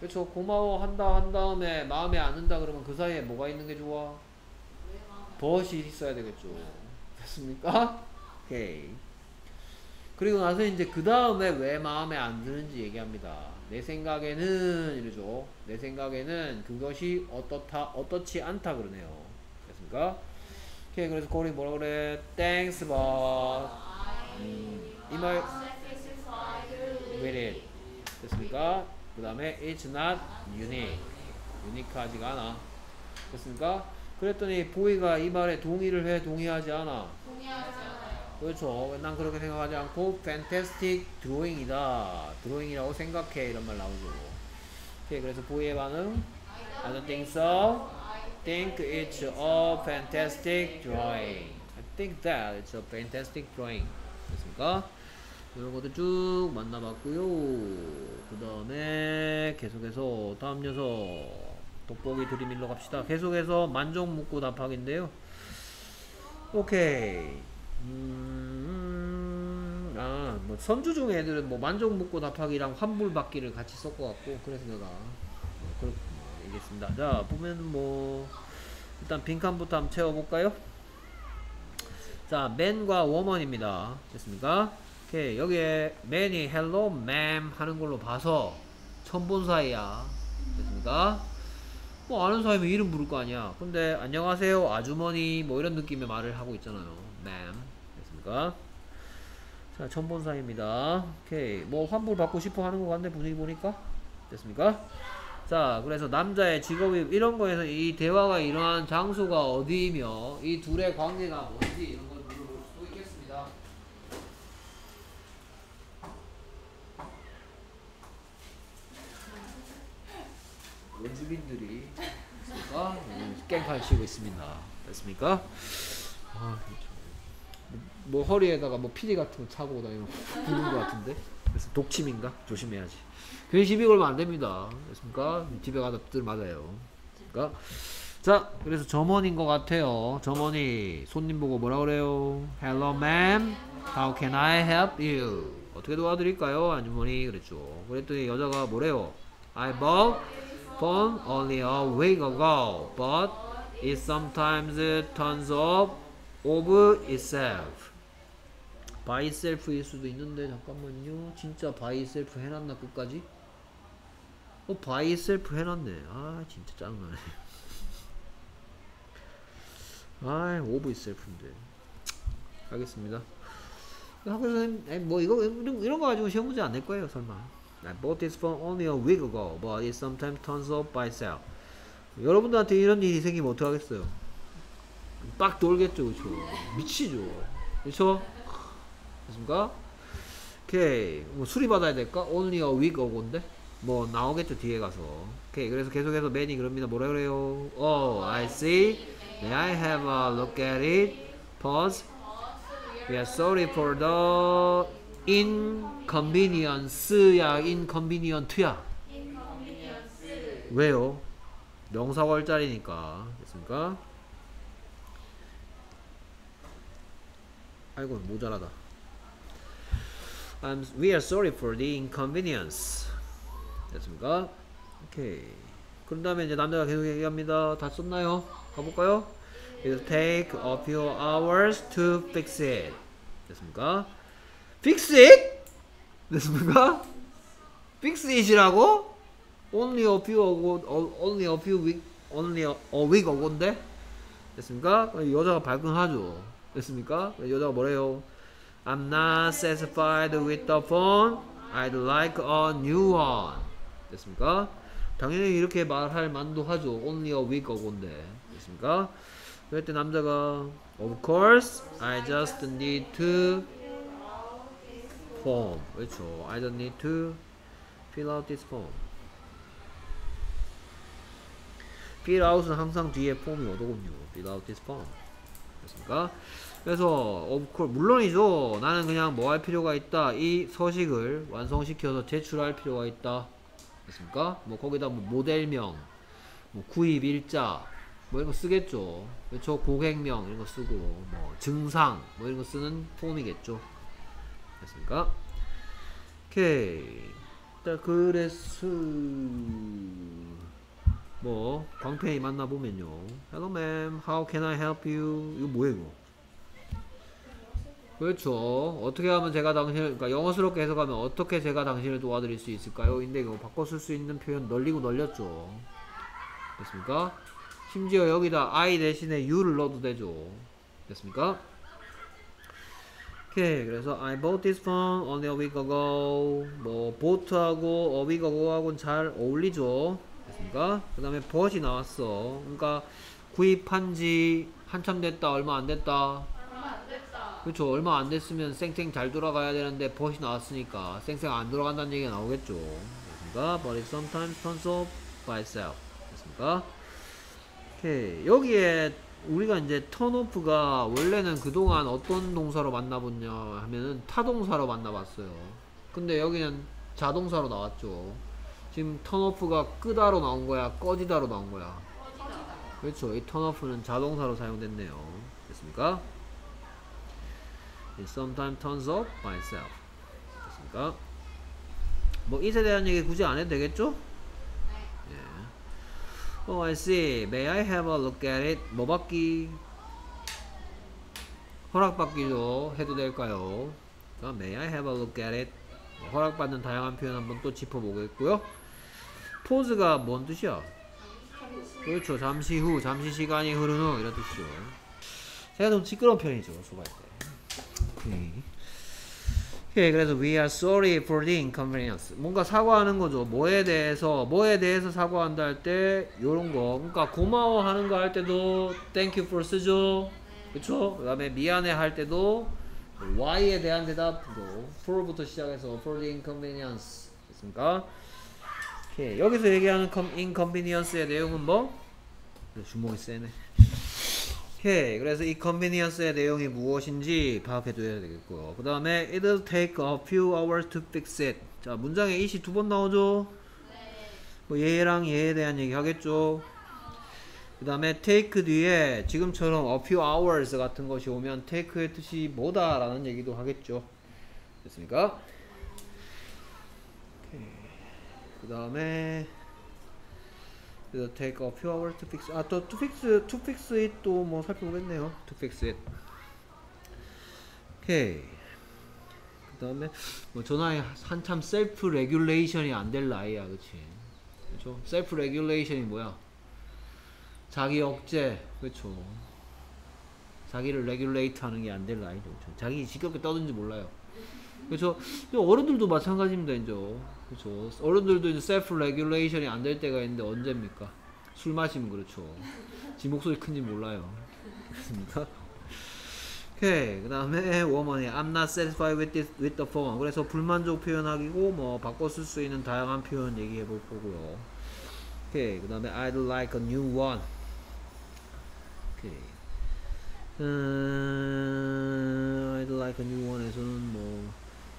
그렇죠. 고마워 한다 한 다음에 마음에 안 든다 그러면 그 사이에 뭐가 있는 게 좋아? but이 있어야 되겠죠. 됐습니까? 오케이. 그리고 나서 이제 그 다음에 왜 마음에 안 드는지 얘기합니다. 내 생각에는 이러죠. 내 생각에는 그것이 어떻다 어떻지 않다 그러네요. 됐습니까? 오케이. 그래서 고리 뭐라 그래? Thanks but 음, 이말 with it. 됐습니까? 그 다음에 it's not unique. 유니크하지가 않아. 됐습니까? 그랬더니 보이가 이 말에 동의를 해? 동의하지 않아? 동의하지 않아요. 그렇죠. 난 그렇게 생각하지 않고 fantastic drawing이다. 드로잉이라고 생각해. 이런 말 나오죠. 오케이. 그래서 보이의 반응 I don't think so. think it's a fantastic drawing. I think that it's a fantastic drawing. 됐습니까? 이런 것도 쭉 만나봤고요. 그 다음에 계속해서 다음 녀석 돋보기 드림일로 갑시다. 계속해서 만족 묻고 답하기인데요. 오케이. 음, 아, 뭐 선주 중 애들은 뭐 만족 묻고 답하기랑 환불 받기를 같이 섞어갖고 그래서 내가 그렇게 얘기했습니다. 자, 보면 뭐 일단 빈칸부터 한번 채워볼까요? 자, man과 woman입니다. 됐습니까? 오케이. 여기에 man이 hello ma'am 하는 걸로 봐서 처음 본 사이야. 됐습니까? 뭐 아는 사이면 이름 부를 거 아니야. 근데 안녕하세요 아주머니 뭐 이런 느낌의 말을 하고 있잖아요. ma'am. 됐습니까? 자, 처음 본 사이입니다. 오케이. 뭐 환불 받고 싶어 하는 것 같네 분위기 보니까. 됐습니까? 자, 그래서 남자의 직업이 이런 거에서 이 대화가 일어난 장소가 어디이며 이 둘의 관계가 뭔지 이런 걸 물어볼 수도 있겠습니다. 원주민들이 있으니까 깽판 치고 있습니다. 됐습니까? 아, 뭐 허리에다가 뭐 피리 같은 거 차고 다니면 부는 것 같은데. 그래서 독침인가? 조심해야지. 괜히 시비 걸면 안 됩니다. 됐습니까? 집에 가다 들 맞아요. 그러니까 자, 그래서 점원인 것 같아요. 점원이 손님 보고 뭐라 그래요? Hello, ma'am. How can I help you? 어떻게 도와드릴까요? 아주머니 그랬죠. 그랬더니 여자가 뭐래요? I bought phone only a week ago, but it sometimes turns off of itself. by itself일 수도 있는데 잠깐만요. 진짜 by itself 해놨나 끝까지? 어, by itself 해놨네. 아, 진짜 짜증나네. 아, of itself인데. 알겠습니다. 학교 선생님, 뭐 이거 이런, 이런 거 가지고 시험 문제 안 낼 거예요, 설마. I bought this phone only a week ago, but it sometimes turns off by itself. 여러분들한테 이런 일이 생기면 어떡하겠어요? 빡 돌겠죠, 그쵸? 미치죠, 그쵸? 됐습니까? 오케이. 뭐 수리 받아야 될까? Only a week ago인데? 뭐 나오겠죠, 뒤에 가서. 오케이. 그래서 계속해서 맨이 그럽니다. 뭐라 그래요? Oh, I see. May I have a look at it? Pause. We are sorry for the inconvenience야, inconvenient야. 왜요? 명사월자리니까. 됐습니까? 아이고, 모자라다. I'm, we are sorry for the inconvenience. 됐습니까? 오케이. 그런 다음에 이제 남자가 계속 얘기합니다. 다 썼나요? 가볼까요? It'll take a few hours to fix it. 됐습니까? Fix it? 됐습니까? Fix it이라고? Only a few ago, only a few week, only a, a week ago인데? 됐습니까? 여자가 발끈하죠. 됐습니까? 여자가 뭐래요? I'm not satisfied with the phone. I'd like a new one. 됐습니까? 당연히 이렇게 말할 만도 하죠. Only a week ago인데. 됐습니까? 그럴 때 남자가 Of course, I just need to form. 그렇죠. I don't need to fill out this form. fill out은 항상 뒤에 폼이 오더군요. fill out this form. 됐습니까? 그래서 of course 물론이죠. 나는 그냥 뭐 할 필요가 있다. 이 서식을 완성시켜서 제출할 필요가 있다. 됐습니까? 뭐 거기다 뭐 모델명, 뭐 구입 일자 뭐 이런 거 쓰겠죠. 그렇죠. 고객명 이런 거 쓰고 뭐 증상 뭐 이런 거 쓰는 폼이겠죠. 됐습니까? 오케이. 자, 그래서 뭐 광팬이 만나보면요. Hello ma'am, how can I help you? 이거 뭐예요 이거? 그렇죠. 어떻게 하면 제가 당신을, 그러니까 영어스럽게 해석하면 어떻게 제가 당신을 도와드릴 수 있을까요? 인데 이거 바꿔 쓸 수 있는 표현 널리고 널렸죠. 됐습니까? 심지어 여기다 I 대신에 you를 넣어도 되죠. 됐습니까? 오케이. 그래서 I bought this phone only a week ago. 뭐 bought하고 a week ago하고는 잘 어울리죠. 됐습니까? 그 다음에 bought이 나왔어. 그러니까 구입한 지 한참 됐다, 얼마 안 됐다. 그렇죠. 얼마 안 됐으면 쌩쌩 잘 돌아가야 되는데 벗이 나왔으니까 쌩쌩 안 돌아간다는 얘기가 나오겠죠. 됐습니까? But it sometimes turns off by itself. 됐습니까? 오케이. 여기에 우리가 이제 턴오프가 원래는 그동안 어떤 동사로 만나봤냐 하면은 타동사로 만나봤어요. 근데 여기는 자동사로 나왔죠. 지금 턴오프가 끄다로 나온 거야, 꺼지다로 나온 거야? 그렇죠. 이 턴오프는 자동사로 사용됐네요. 됐습니까? It sometimes turns off by itself. 됐습니까? 뭐 이에 대한 얘기 굳이 안 해도 되겠죠? 예. Oh, I see. May I have a look at it? 뭐 받기? 허락받기도 해도 될까요? 자, May I have a look at it? 허락받는 다양한 표현 한번 또 짚어보겠고요. 포즈가 뭔 뜻이야? 그렇죠. 잠시 후, 잠시 시간이 흐른 후 이런 뜻이죠. 제가 좀 시끄러운 편이죠, 수고할 때. 오케이. 오케이. 그래서 we are sorry for the inconvenience. 뭔가 사과하는 거죠. 뭐에 대해서 뭐에 대해서 사과한다 할 때 요런 거. 그러니까 고마워하는 거 할 때도 thank you for 쓰죠. 그쵸? 그 다음에 미안해 할 때도 why에 대한 대답으로 for부터 시작해서 for the inconvenience. 됐습니까? 오케이. 여기서 얘기하는 inconvenience의 내용은 뭐? 주먹이 세네. 오케이. 그래서 이 convenience의 내용이 무엇인지 파악해둬야 되겠고요. 그 다음에 it'll take a few hours to fix it. 자, 문장에 it이 두 번 나오죠? 네. 뭐 얘랑 얘에 대한 얘기 하겠죠? 그 다음에 take 뒤에 지금처럼 a few hours 같은 것이 오면 take의 뜻이 뭐다 라는 얘기도 하겠죠. 됐습니까? 오케이. 그 다음에 it'll take a few hours to fix. 아, 또 to fix, to fix it 또 뭐 살펴보겠네요. to fix it. 오케이. 그 다음에 뭐 전화에 한참 셀프 레귤레이션이 안 될 나이야, 그치? 그렇죠? 셀프 레귤레이션이 뭐야? 자기 억제, 그렇죠? 자기를 레귤레이트 하는 게 안 될 나이죠. 그렇죠? 자기 지겹게 떠든지 몰라요. 그렇죠? 어른들도 마찬가지입니다, 이제. 그렇죠. 어른들도 이제 셀프 레귤레이션이 안 될 때가 있는데 언제입니까? 술 마시면 그렇죠. 지 목소리 큰지 몰라요. 그렇습니까? 오케이. 그 다음에 woman이 I'm not satisfied with this with the phone. 그래서 불만족 표현하기고 뭐 바꿔 쓸 수 있는 다양한 표현 얘기해 볼 거고요. 오케이. 그 다음에 I'd like a new one. 오케이. 음, I'd like a new one에서는 뭐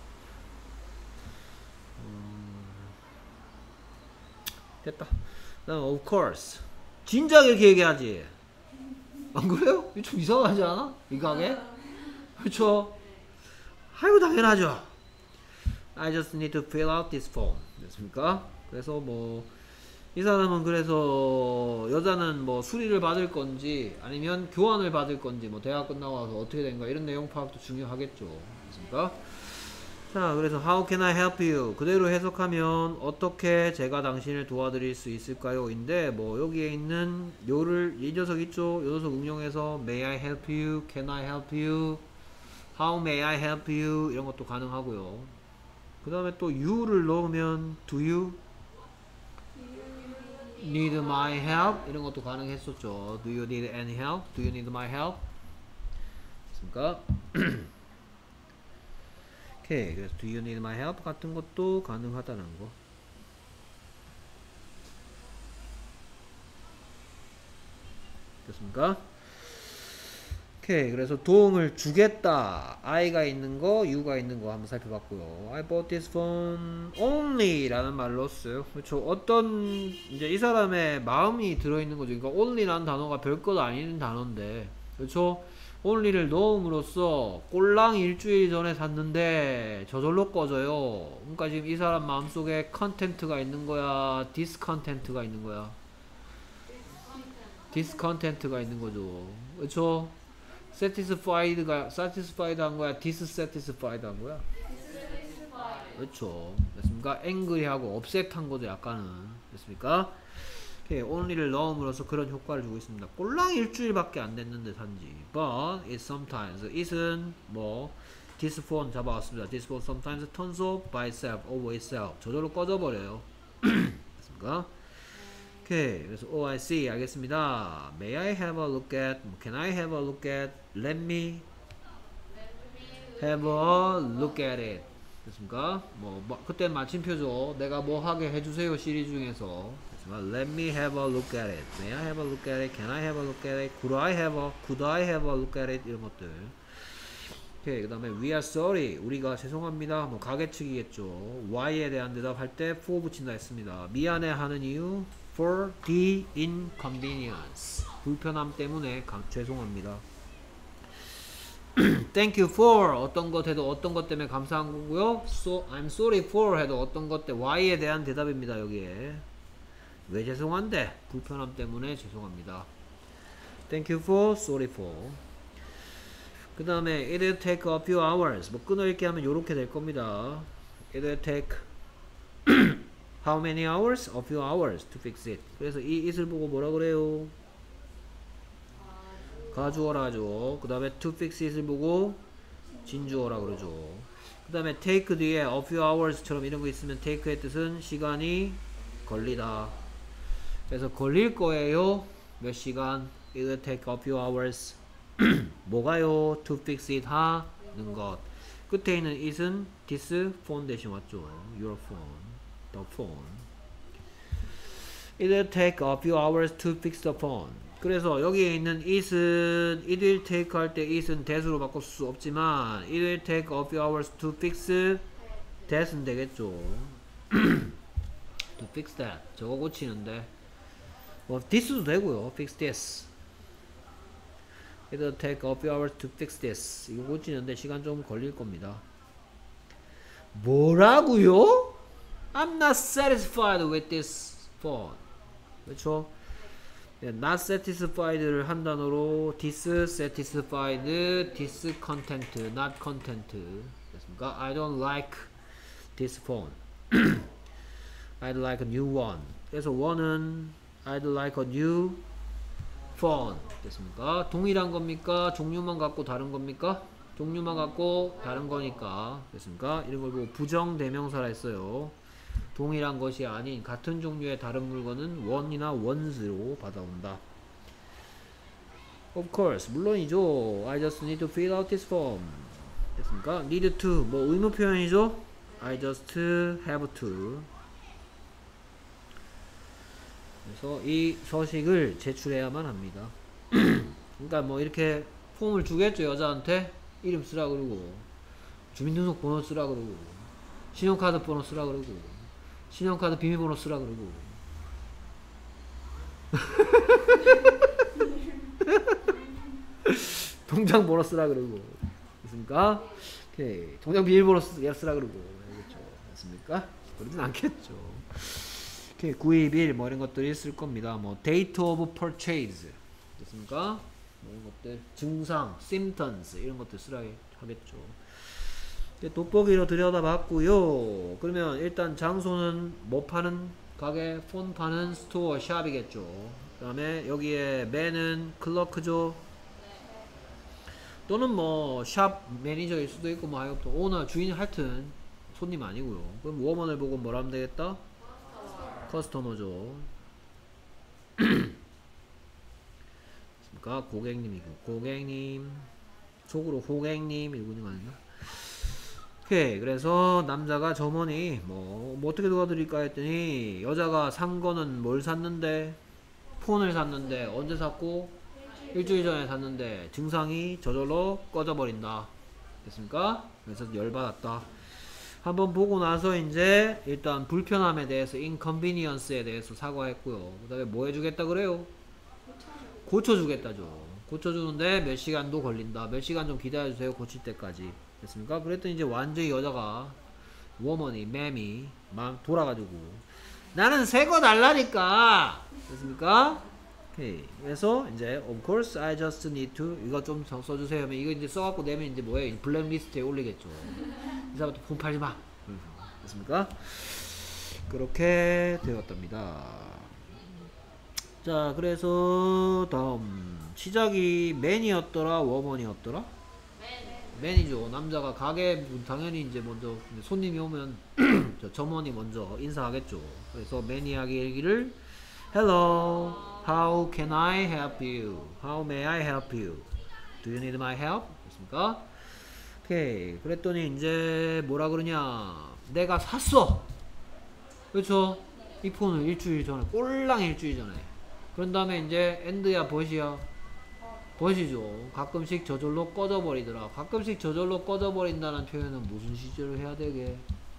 됐다. 그다음 of course. 진작 이렇게 얘기하지. 안 그래요? 이거 좀 이상하지 않아? 이 가게? 그렇죠? 아이고 당연하죠. I just need to fill out this form. 됐습니까? 그래서 뭐 이 사람은 그래서 여자는 뭐 수리를 받을 건지 아니면 교환을 받을 건지 뭐 대학 끝나고 와서 어떻게 된가 이런 내용 파악도 중요하겠죠. 됐습니까? 자, 그래서 how can I help you? 그대로 해석하면 어떻게 제가 당신을 도와드릴 수 있을까요? 인데 뭐 여기에 있는 요를 이 녀석 있죠? 요 녀석 응용해서 may I help you? can I help you? how may I help you? 이런 것도 가능하고요. 그 다음에 또 you를 넣으면 do you need my help? 이런 것도 가능했었죠. do you need any help? do you need my help? 됐습니까? 오케이. 그래서 do you need my help 같은 것도 가능하다는 거. 됐습니까? 오케이. 그래서 도움을 주겠다. I가 있는 거, U가 있는 거 한번 살펴봤고요. I bought this phone only 라는 말로 써요. 그렇죠. 어떤 이제 이 사람의 마음이 들어있는 거죠. 그러니까 only라는 단어가 별것 아닌 단어인데, 그렇죠. only를 넣음으로써 꼴랑 일주일 전에 샀는데 저절로 꺼져요. 그러니까 지금 이 사람 마음속에 컨텐트가 있는 거야, 디스컨텐트가 있는 거야? 디스컨텐트가 있는 거죠. 그렇죠? satisfied가 satisfied 한 거야, dissatisfied 한 거야? 그렇죠. 됐습니까? angry하고 upset 한 거죠, 약간은. 됐습니까? 오케이, only를 넣음으로써 그런 효과를 주고 있습니다. 꼴랑 일주일밖에 안 됐는데 산지. But it sometimes isn't 뭐 this phone 잡아왔습니다. This phone sometimes turns off by itself, over itself. 저절로 꺼져버려요. 됐습니까? 오케이, 그래서 oh I see, 알겠습니다. May I have a look at? Can I have a look at? Let me have a look at it. 됐습니까? 뭐, 뭐 그때 마침표죠. 내가 뭐 하게 해주세요 시리즈 중에서. Let me have a look at it. May I have a look at it? Can I have a look at it? Could I have a, could I have a look at it? 이런 것들. 오케이, 그 다음에 we are sorry. 우리가 죄송합니다. 뭐 가계측이겠죠. why에 대한 대답할 때 for 붙인다 했습니다. 미안해 하는 이유 for the inconvenience. 불편함 때문에 가, 죄송합니다. Thank you for 어떤 것 해도 어떤 것 때문에 감사한 거고요. So I'm sorry for 해도 어떤 것 때문에 why에 대한 대답입니다. 여기에 왜 죄송한데? 불편함 때문에 죄송합니다. Thank you for, sorry for. 그 다음에 it will take a few hours. 뭐 끊어읽기 하면 요렇게 될 겁니다. It will take how many hours? A few hours to fix it. 그래서 이 it을 보고 뭐라 그래요? 가주어라 하죠. 그 다음에 to fix it을 보고 진주어라 그러죠. 그 다음에 take 뒤에 a few hours처럼 이런 거 있으면 take의 뜻은 시간이 걸리다. 그래서 걸릴 거예요. 몇 시간? It will take a few hours. 뭐가요? To fix it 하는 것. 끝에 있는 it은 this phone 대신 왔죠. Your phone, the phone. It will take a few hours to fix the phone. 그래서 여기에 있는 it은 it will take 할 때 it은 that으로 바꿀 수 없지만 it will take a few hours to fix that은 되겠죠. To fix that. 저거 고치는데 뭐 this도 되고요. fix this. It will take a few hours to fix this. 이거 고치는데 시간 좀 걸릴 겁니다. 뭐라고요? I'm not satisfied with this phone. 그렇죠? not satisfied를 한 단어로 dissatisfied, discontent, not content. 됐습니까? I don't like this phone. I'd like a new one. 그래서 one은 I'd like a new phone. 됐습니까? 동일한 겁니까? 종류만 갖고 다른 겁니까? 종류만 갖고 다른 거니까. 됐습니까? 이런 걸 보고 부정대명사라 했어요. 동일한 것이 아닌 같은 종류의 다른 물건은 one이나 ones로 받아온다. Of course, 물론이죠. I just need to fill out this form. 됐습니까? need to, 뭐 의무 표현이죠? I just have to. 그래서 이 서식을 제출해야만 합니다. 그러니까 뭐 이렇게 폼을 주겠죠. 여자한테 이름 쓰라 그러고 주민등록번호 쓰라 그러고 신용카드 번호 쓰라 그러고 신용카드 비밀번호 쓰라 그러고 통장 번호 쓰라 그러고 됐습니까? 오케이. 통장 비밀번호 쓰, 쓰라 그러고 알겠죠? 됐습니까? 그러진 않겠죠. 오케이. 구입일 뭐 이런 것들이 있을 겁니다. 뭐 date of purchase 됐습니까? 뭐 이런 것들 증상, symptoms 이런 것들 쓰라 하겠죠. 돋보기로 들여다봤고요. 그러면 일단 장소는 뭐 파는 가게, 폰 파는 스토어, 샵이겠죠. 그 다음에 여기에 맨은 클러크죠. 또는 뭐 샵 매니저일 수도 있고 뭐 하여튼 오너, 주인 하여튼 손님 아니고요. 그럼 워먼을 보고 뭐라 하면 되겠다? 커스터머죠. 그러니까 고객님이고 고객님 속으로 고객님 이러고 있는 거 아닌가? 오케이. 그래서 남자가 점원이 뭐, 뭐 어떻게 도와드릴까 했더니 여자가 산 거는 뭘 샀는데 폰을 샀는데 언제 샀고 일주일 전에 샀는데 증상이 저절로 꺼져버린다. 됐습니까? 그래서 열받았다. 한번 보고 나서 이제 일단 불편함에 대해서 inconvenience에 대해서 사과했고요. 그 다음에 뭐 해주겠다 그래요? 고쳐주겠다죠. 고쳐주는데 몇 시간도 걸린다. 몇 시간 좀 기다려주세요. 고칠 때까지. 됐습니까? 그랬더니 이제 완전히 여자가 워먼이 맴이 막 돌아가지고 나는 새 거 달라니까. 됐습니까? 오케이. 그래서 이제 of course I just need to 이거 좀 써주세요 하면 이거 이제 써갖고 내면 이제 뭐예요? 블랙리스트에 올리겠죠. 이 사람한테 폰 팔지 마. 됐습니까? 그렇게 되었답니다. 자, 그래서 다음 시작이 맨이었더라, 워먼이었더라? 맨이죠. 남자가 가게 당연히 이제 먼저 손님이 오면 저 점원이 먼저 인사하겠죠. 그래서 맨 이야기 얘기를 Hello, how can I help you? How may I help you? Do you need my help? 됐습니까? 오케이. 그랬더니 이제 뭐라 그러냐? 내가 샀어. 그렇죠? 이 폰을 일주일 전에, 꼴랑 일주일 전에. 그런 다음에 이제 엔드야 벗이야. 벗이죠. 가끔씩 저절로 꺼져버리더라. 가끔씩 저절로 꺼져버린다는 표현은 무슨 시제로 해야 되게?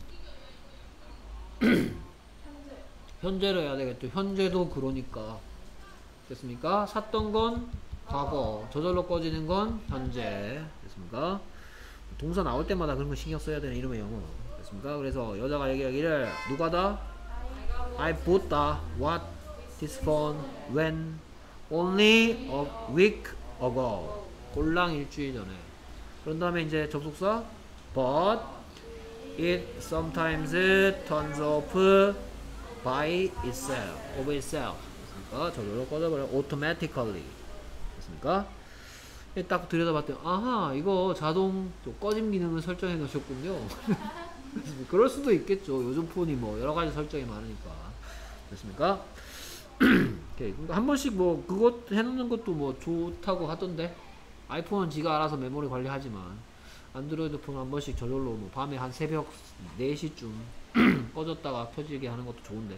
현재로 해야 되겠죠. 현재도 그러니까. 됐습니까? 샀던 건 과거, 저절로 꺼지는 건 현재. 됐습니까? 동사 나올 때마다 그런 거 신경 써야 되는 이름의 영어. 됐습니까? 그래서 여자가 얘기하기를 누가다? I bought the what this phone when only a week ago. 꼴랑 일주일 전에. 그런 다음에 이제 접속사 but it sometimes turns off by itself, of itself. 됐습니까? 저절로 꺼져버려. automatically. 됐습니까? 딱 들여다봤더니 아하, 이거 자동 꺼짐 기능을 설정해 놓으셨군요. 그럴 수도 있겠죠. 요즘 폰이 뭐 여러가지 설정이 많으니까. 됐습니까? 오케이. 그러니까 한 번씩 뭐 그것 해놓는 것도 뭐 좋다고 하던데. 아이폰은 지가 알아서 메모리 관리하지만 안드로이드 폰 한 번씩 저절로 뭐 밤에 한 새벽 네 시쯤 꺼졌다가 켜지게 하는 것도 좋은데.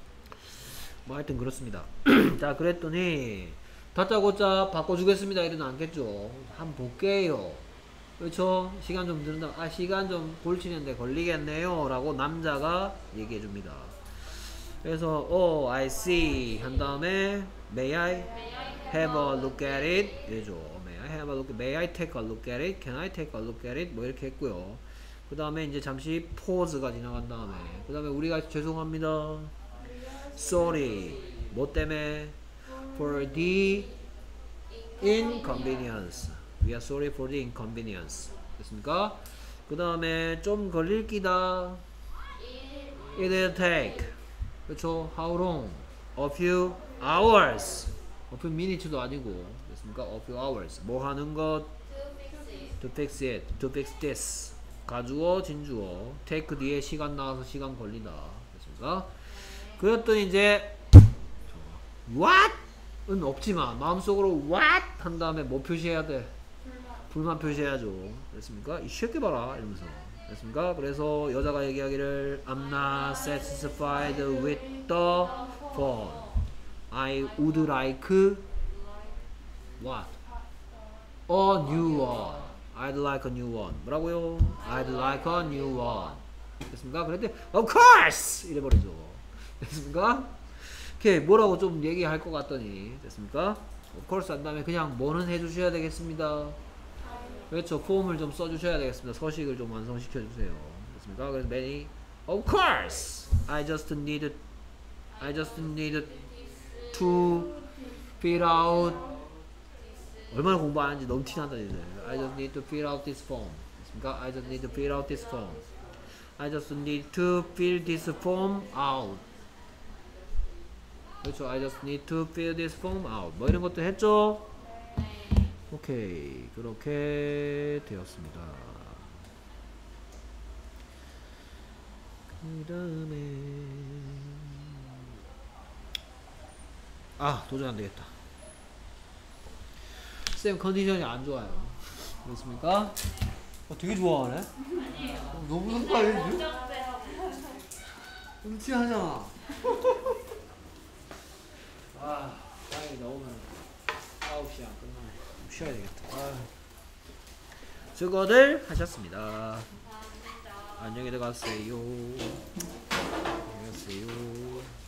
뭐 하여튼 그렇습니다. 자, 그랬더니 다짜고짜 바꿔주겠습니다 이러는 않겠죠. 한번 볼게요. 그렇죠? 시간 좀 드는다. 아, 시간 좀 골치는데 걸리겠네요 라고 남자가 얘기해 줍니다. 그래서 oh I see 한 다음에 may I have a look at it 이러죠. may I have a look, may I take a look at it, can I take a look at it 뭐 이렇게 했고요. 그 다음에 이제 잠시 포즈가 지나간 다음에 그 다음에 우리가 죄송합니다 sorry 뭐 때문에 for the inconvenience we are sorry for the inconvenience. 됐습니까? 그 다음에 좀 걸릴 끼다 it will take 그렇죠? how long? a few hours a few minutes도 아니고 됐습니까? a few hours 뭐 하는 것 to fix it to fix this 가주어 진주어 take 뒤에 시간 나와서 시간 걸리다. 됐습니까? 그랬더니 이제 what? 은 없지만 마음속으로 what? 한 다음에 뭐 표시해야 돼? 불만 표시해야죠. 됐습니까? 이 새끼 봐라 이러면서. 됐습니까? 그래서 여자가 얘기하기를 I'm not satisfied with the phone. I would like what? A new one. I'd like a new one. 뭐라고요? I'd like a new one. 됐습니까? 그랬더니 of course! 이래버리죠. 됐습니까? 오케이, 뭐라고 좀 얘기할 것 같더니 됐습니까? of course 한 다음에 그냥 뭐는 해주셔야 되겠습니다. 그렇죠. 폼을 좀 써주셔야 되겠습니다. 서식을 좀 완성시켜 주세요. 됐습니까? 그래서 many of course I just need I just need to fill out 얼마나 공부 안 하는지 너무 티난다 이제. I just need to fill out this form. 됐습니까? I just need to fill out this form. I just need to fill this form out. 그렇죠. I just need to fill this form out. 뭐 이런 것도 했죠? 오케이. 그렇게 되었습니다. 그 다음에 아, 도저히 안 되겠다. 쌤 컨디션이 안 좋아요. 그렇습니까? 어, 되게 좋아하네? 어, 너무 상가해. 음치하잖아. 아, 다행히 나오면 아홉 시 안 끝나네. 쉬어야 되겠다. 아. 수고들 하셨습니다. 안녕히 들어가세요. 안녕히 가세요.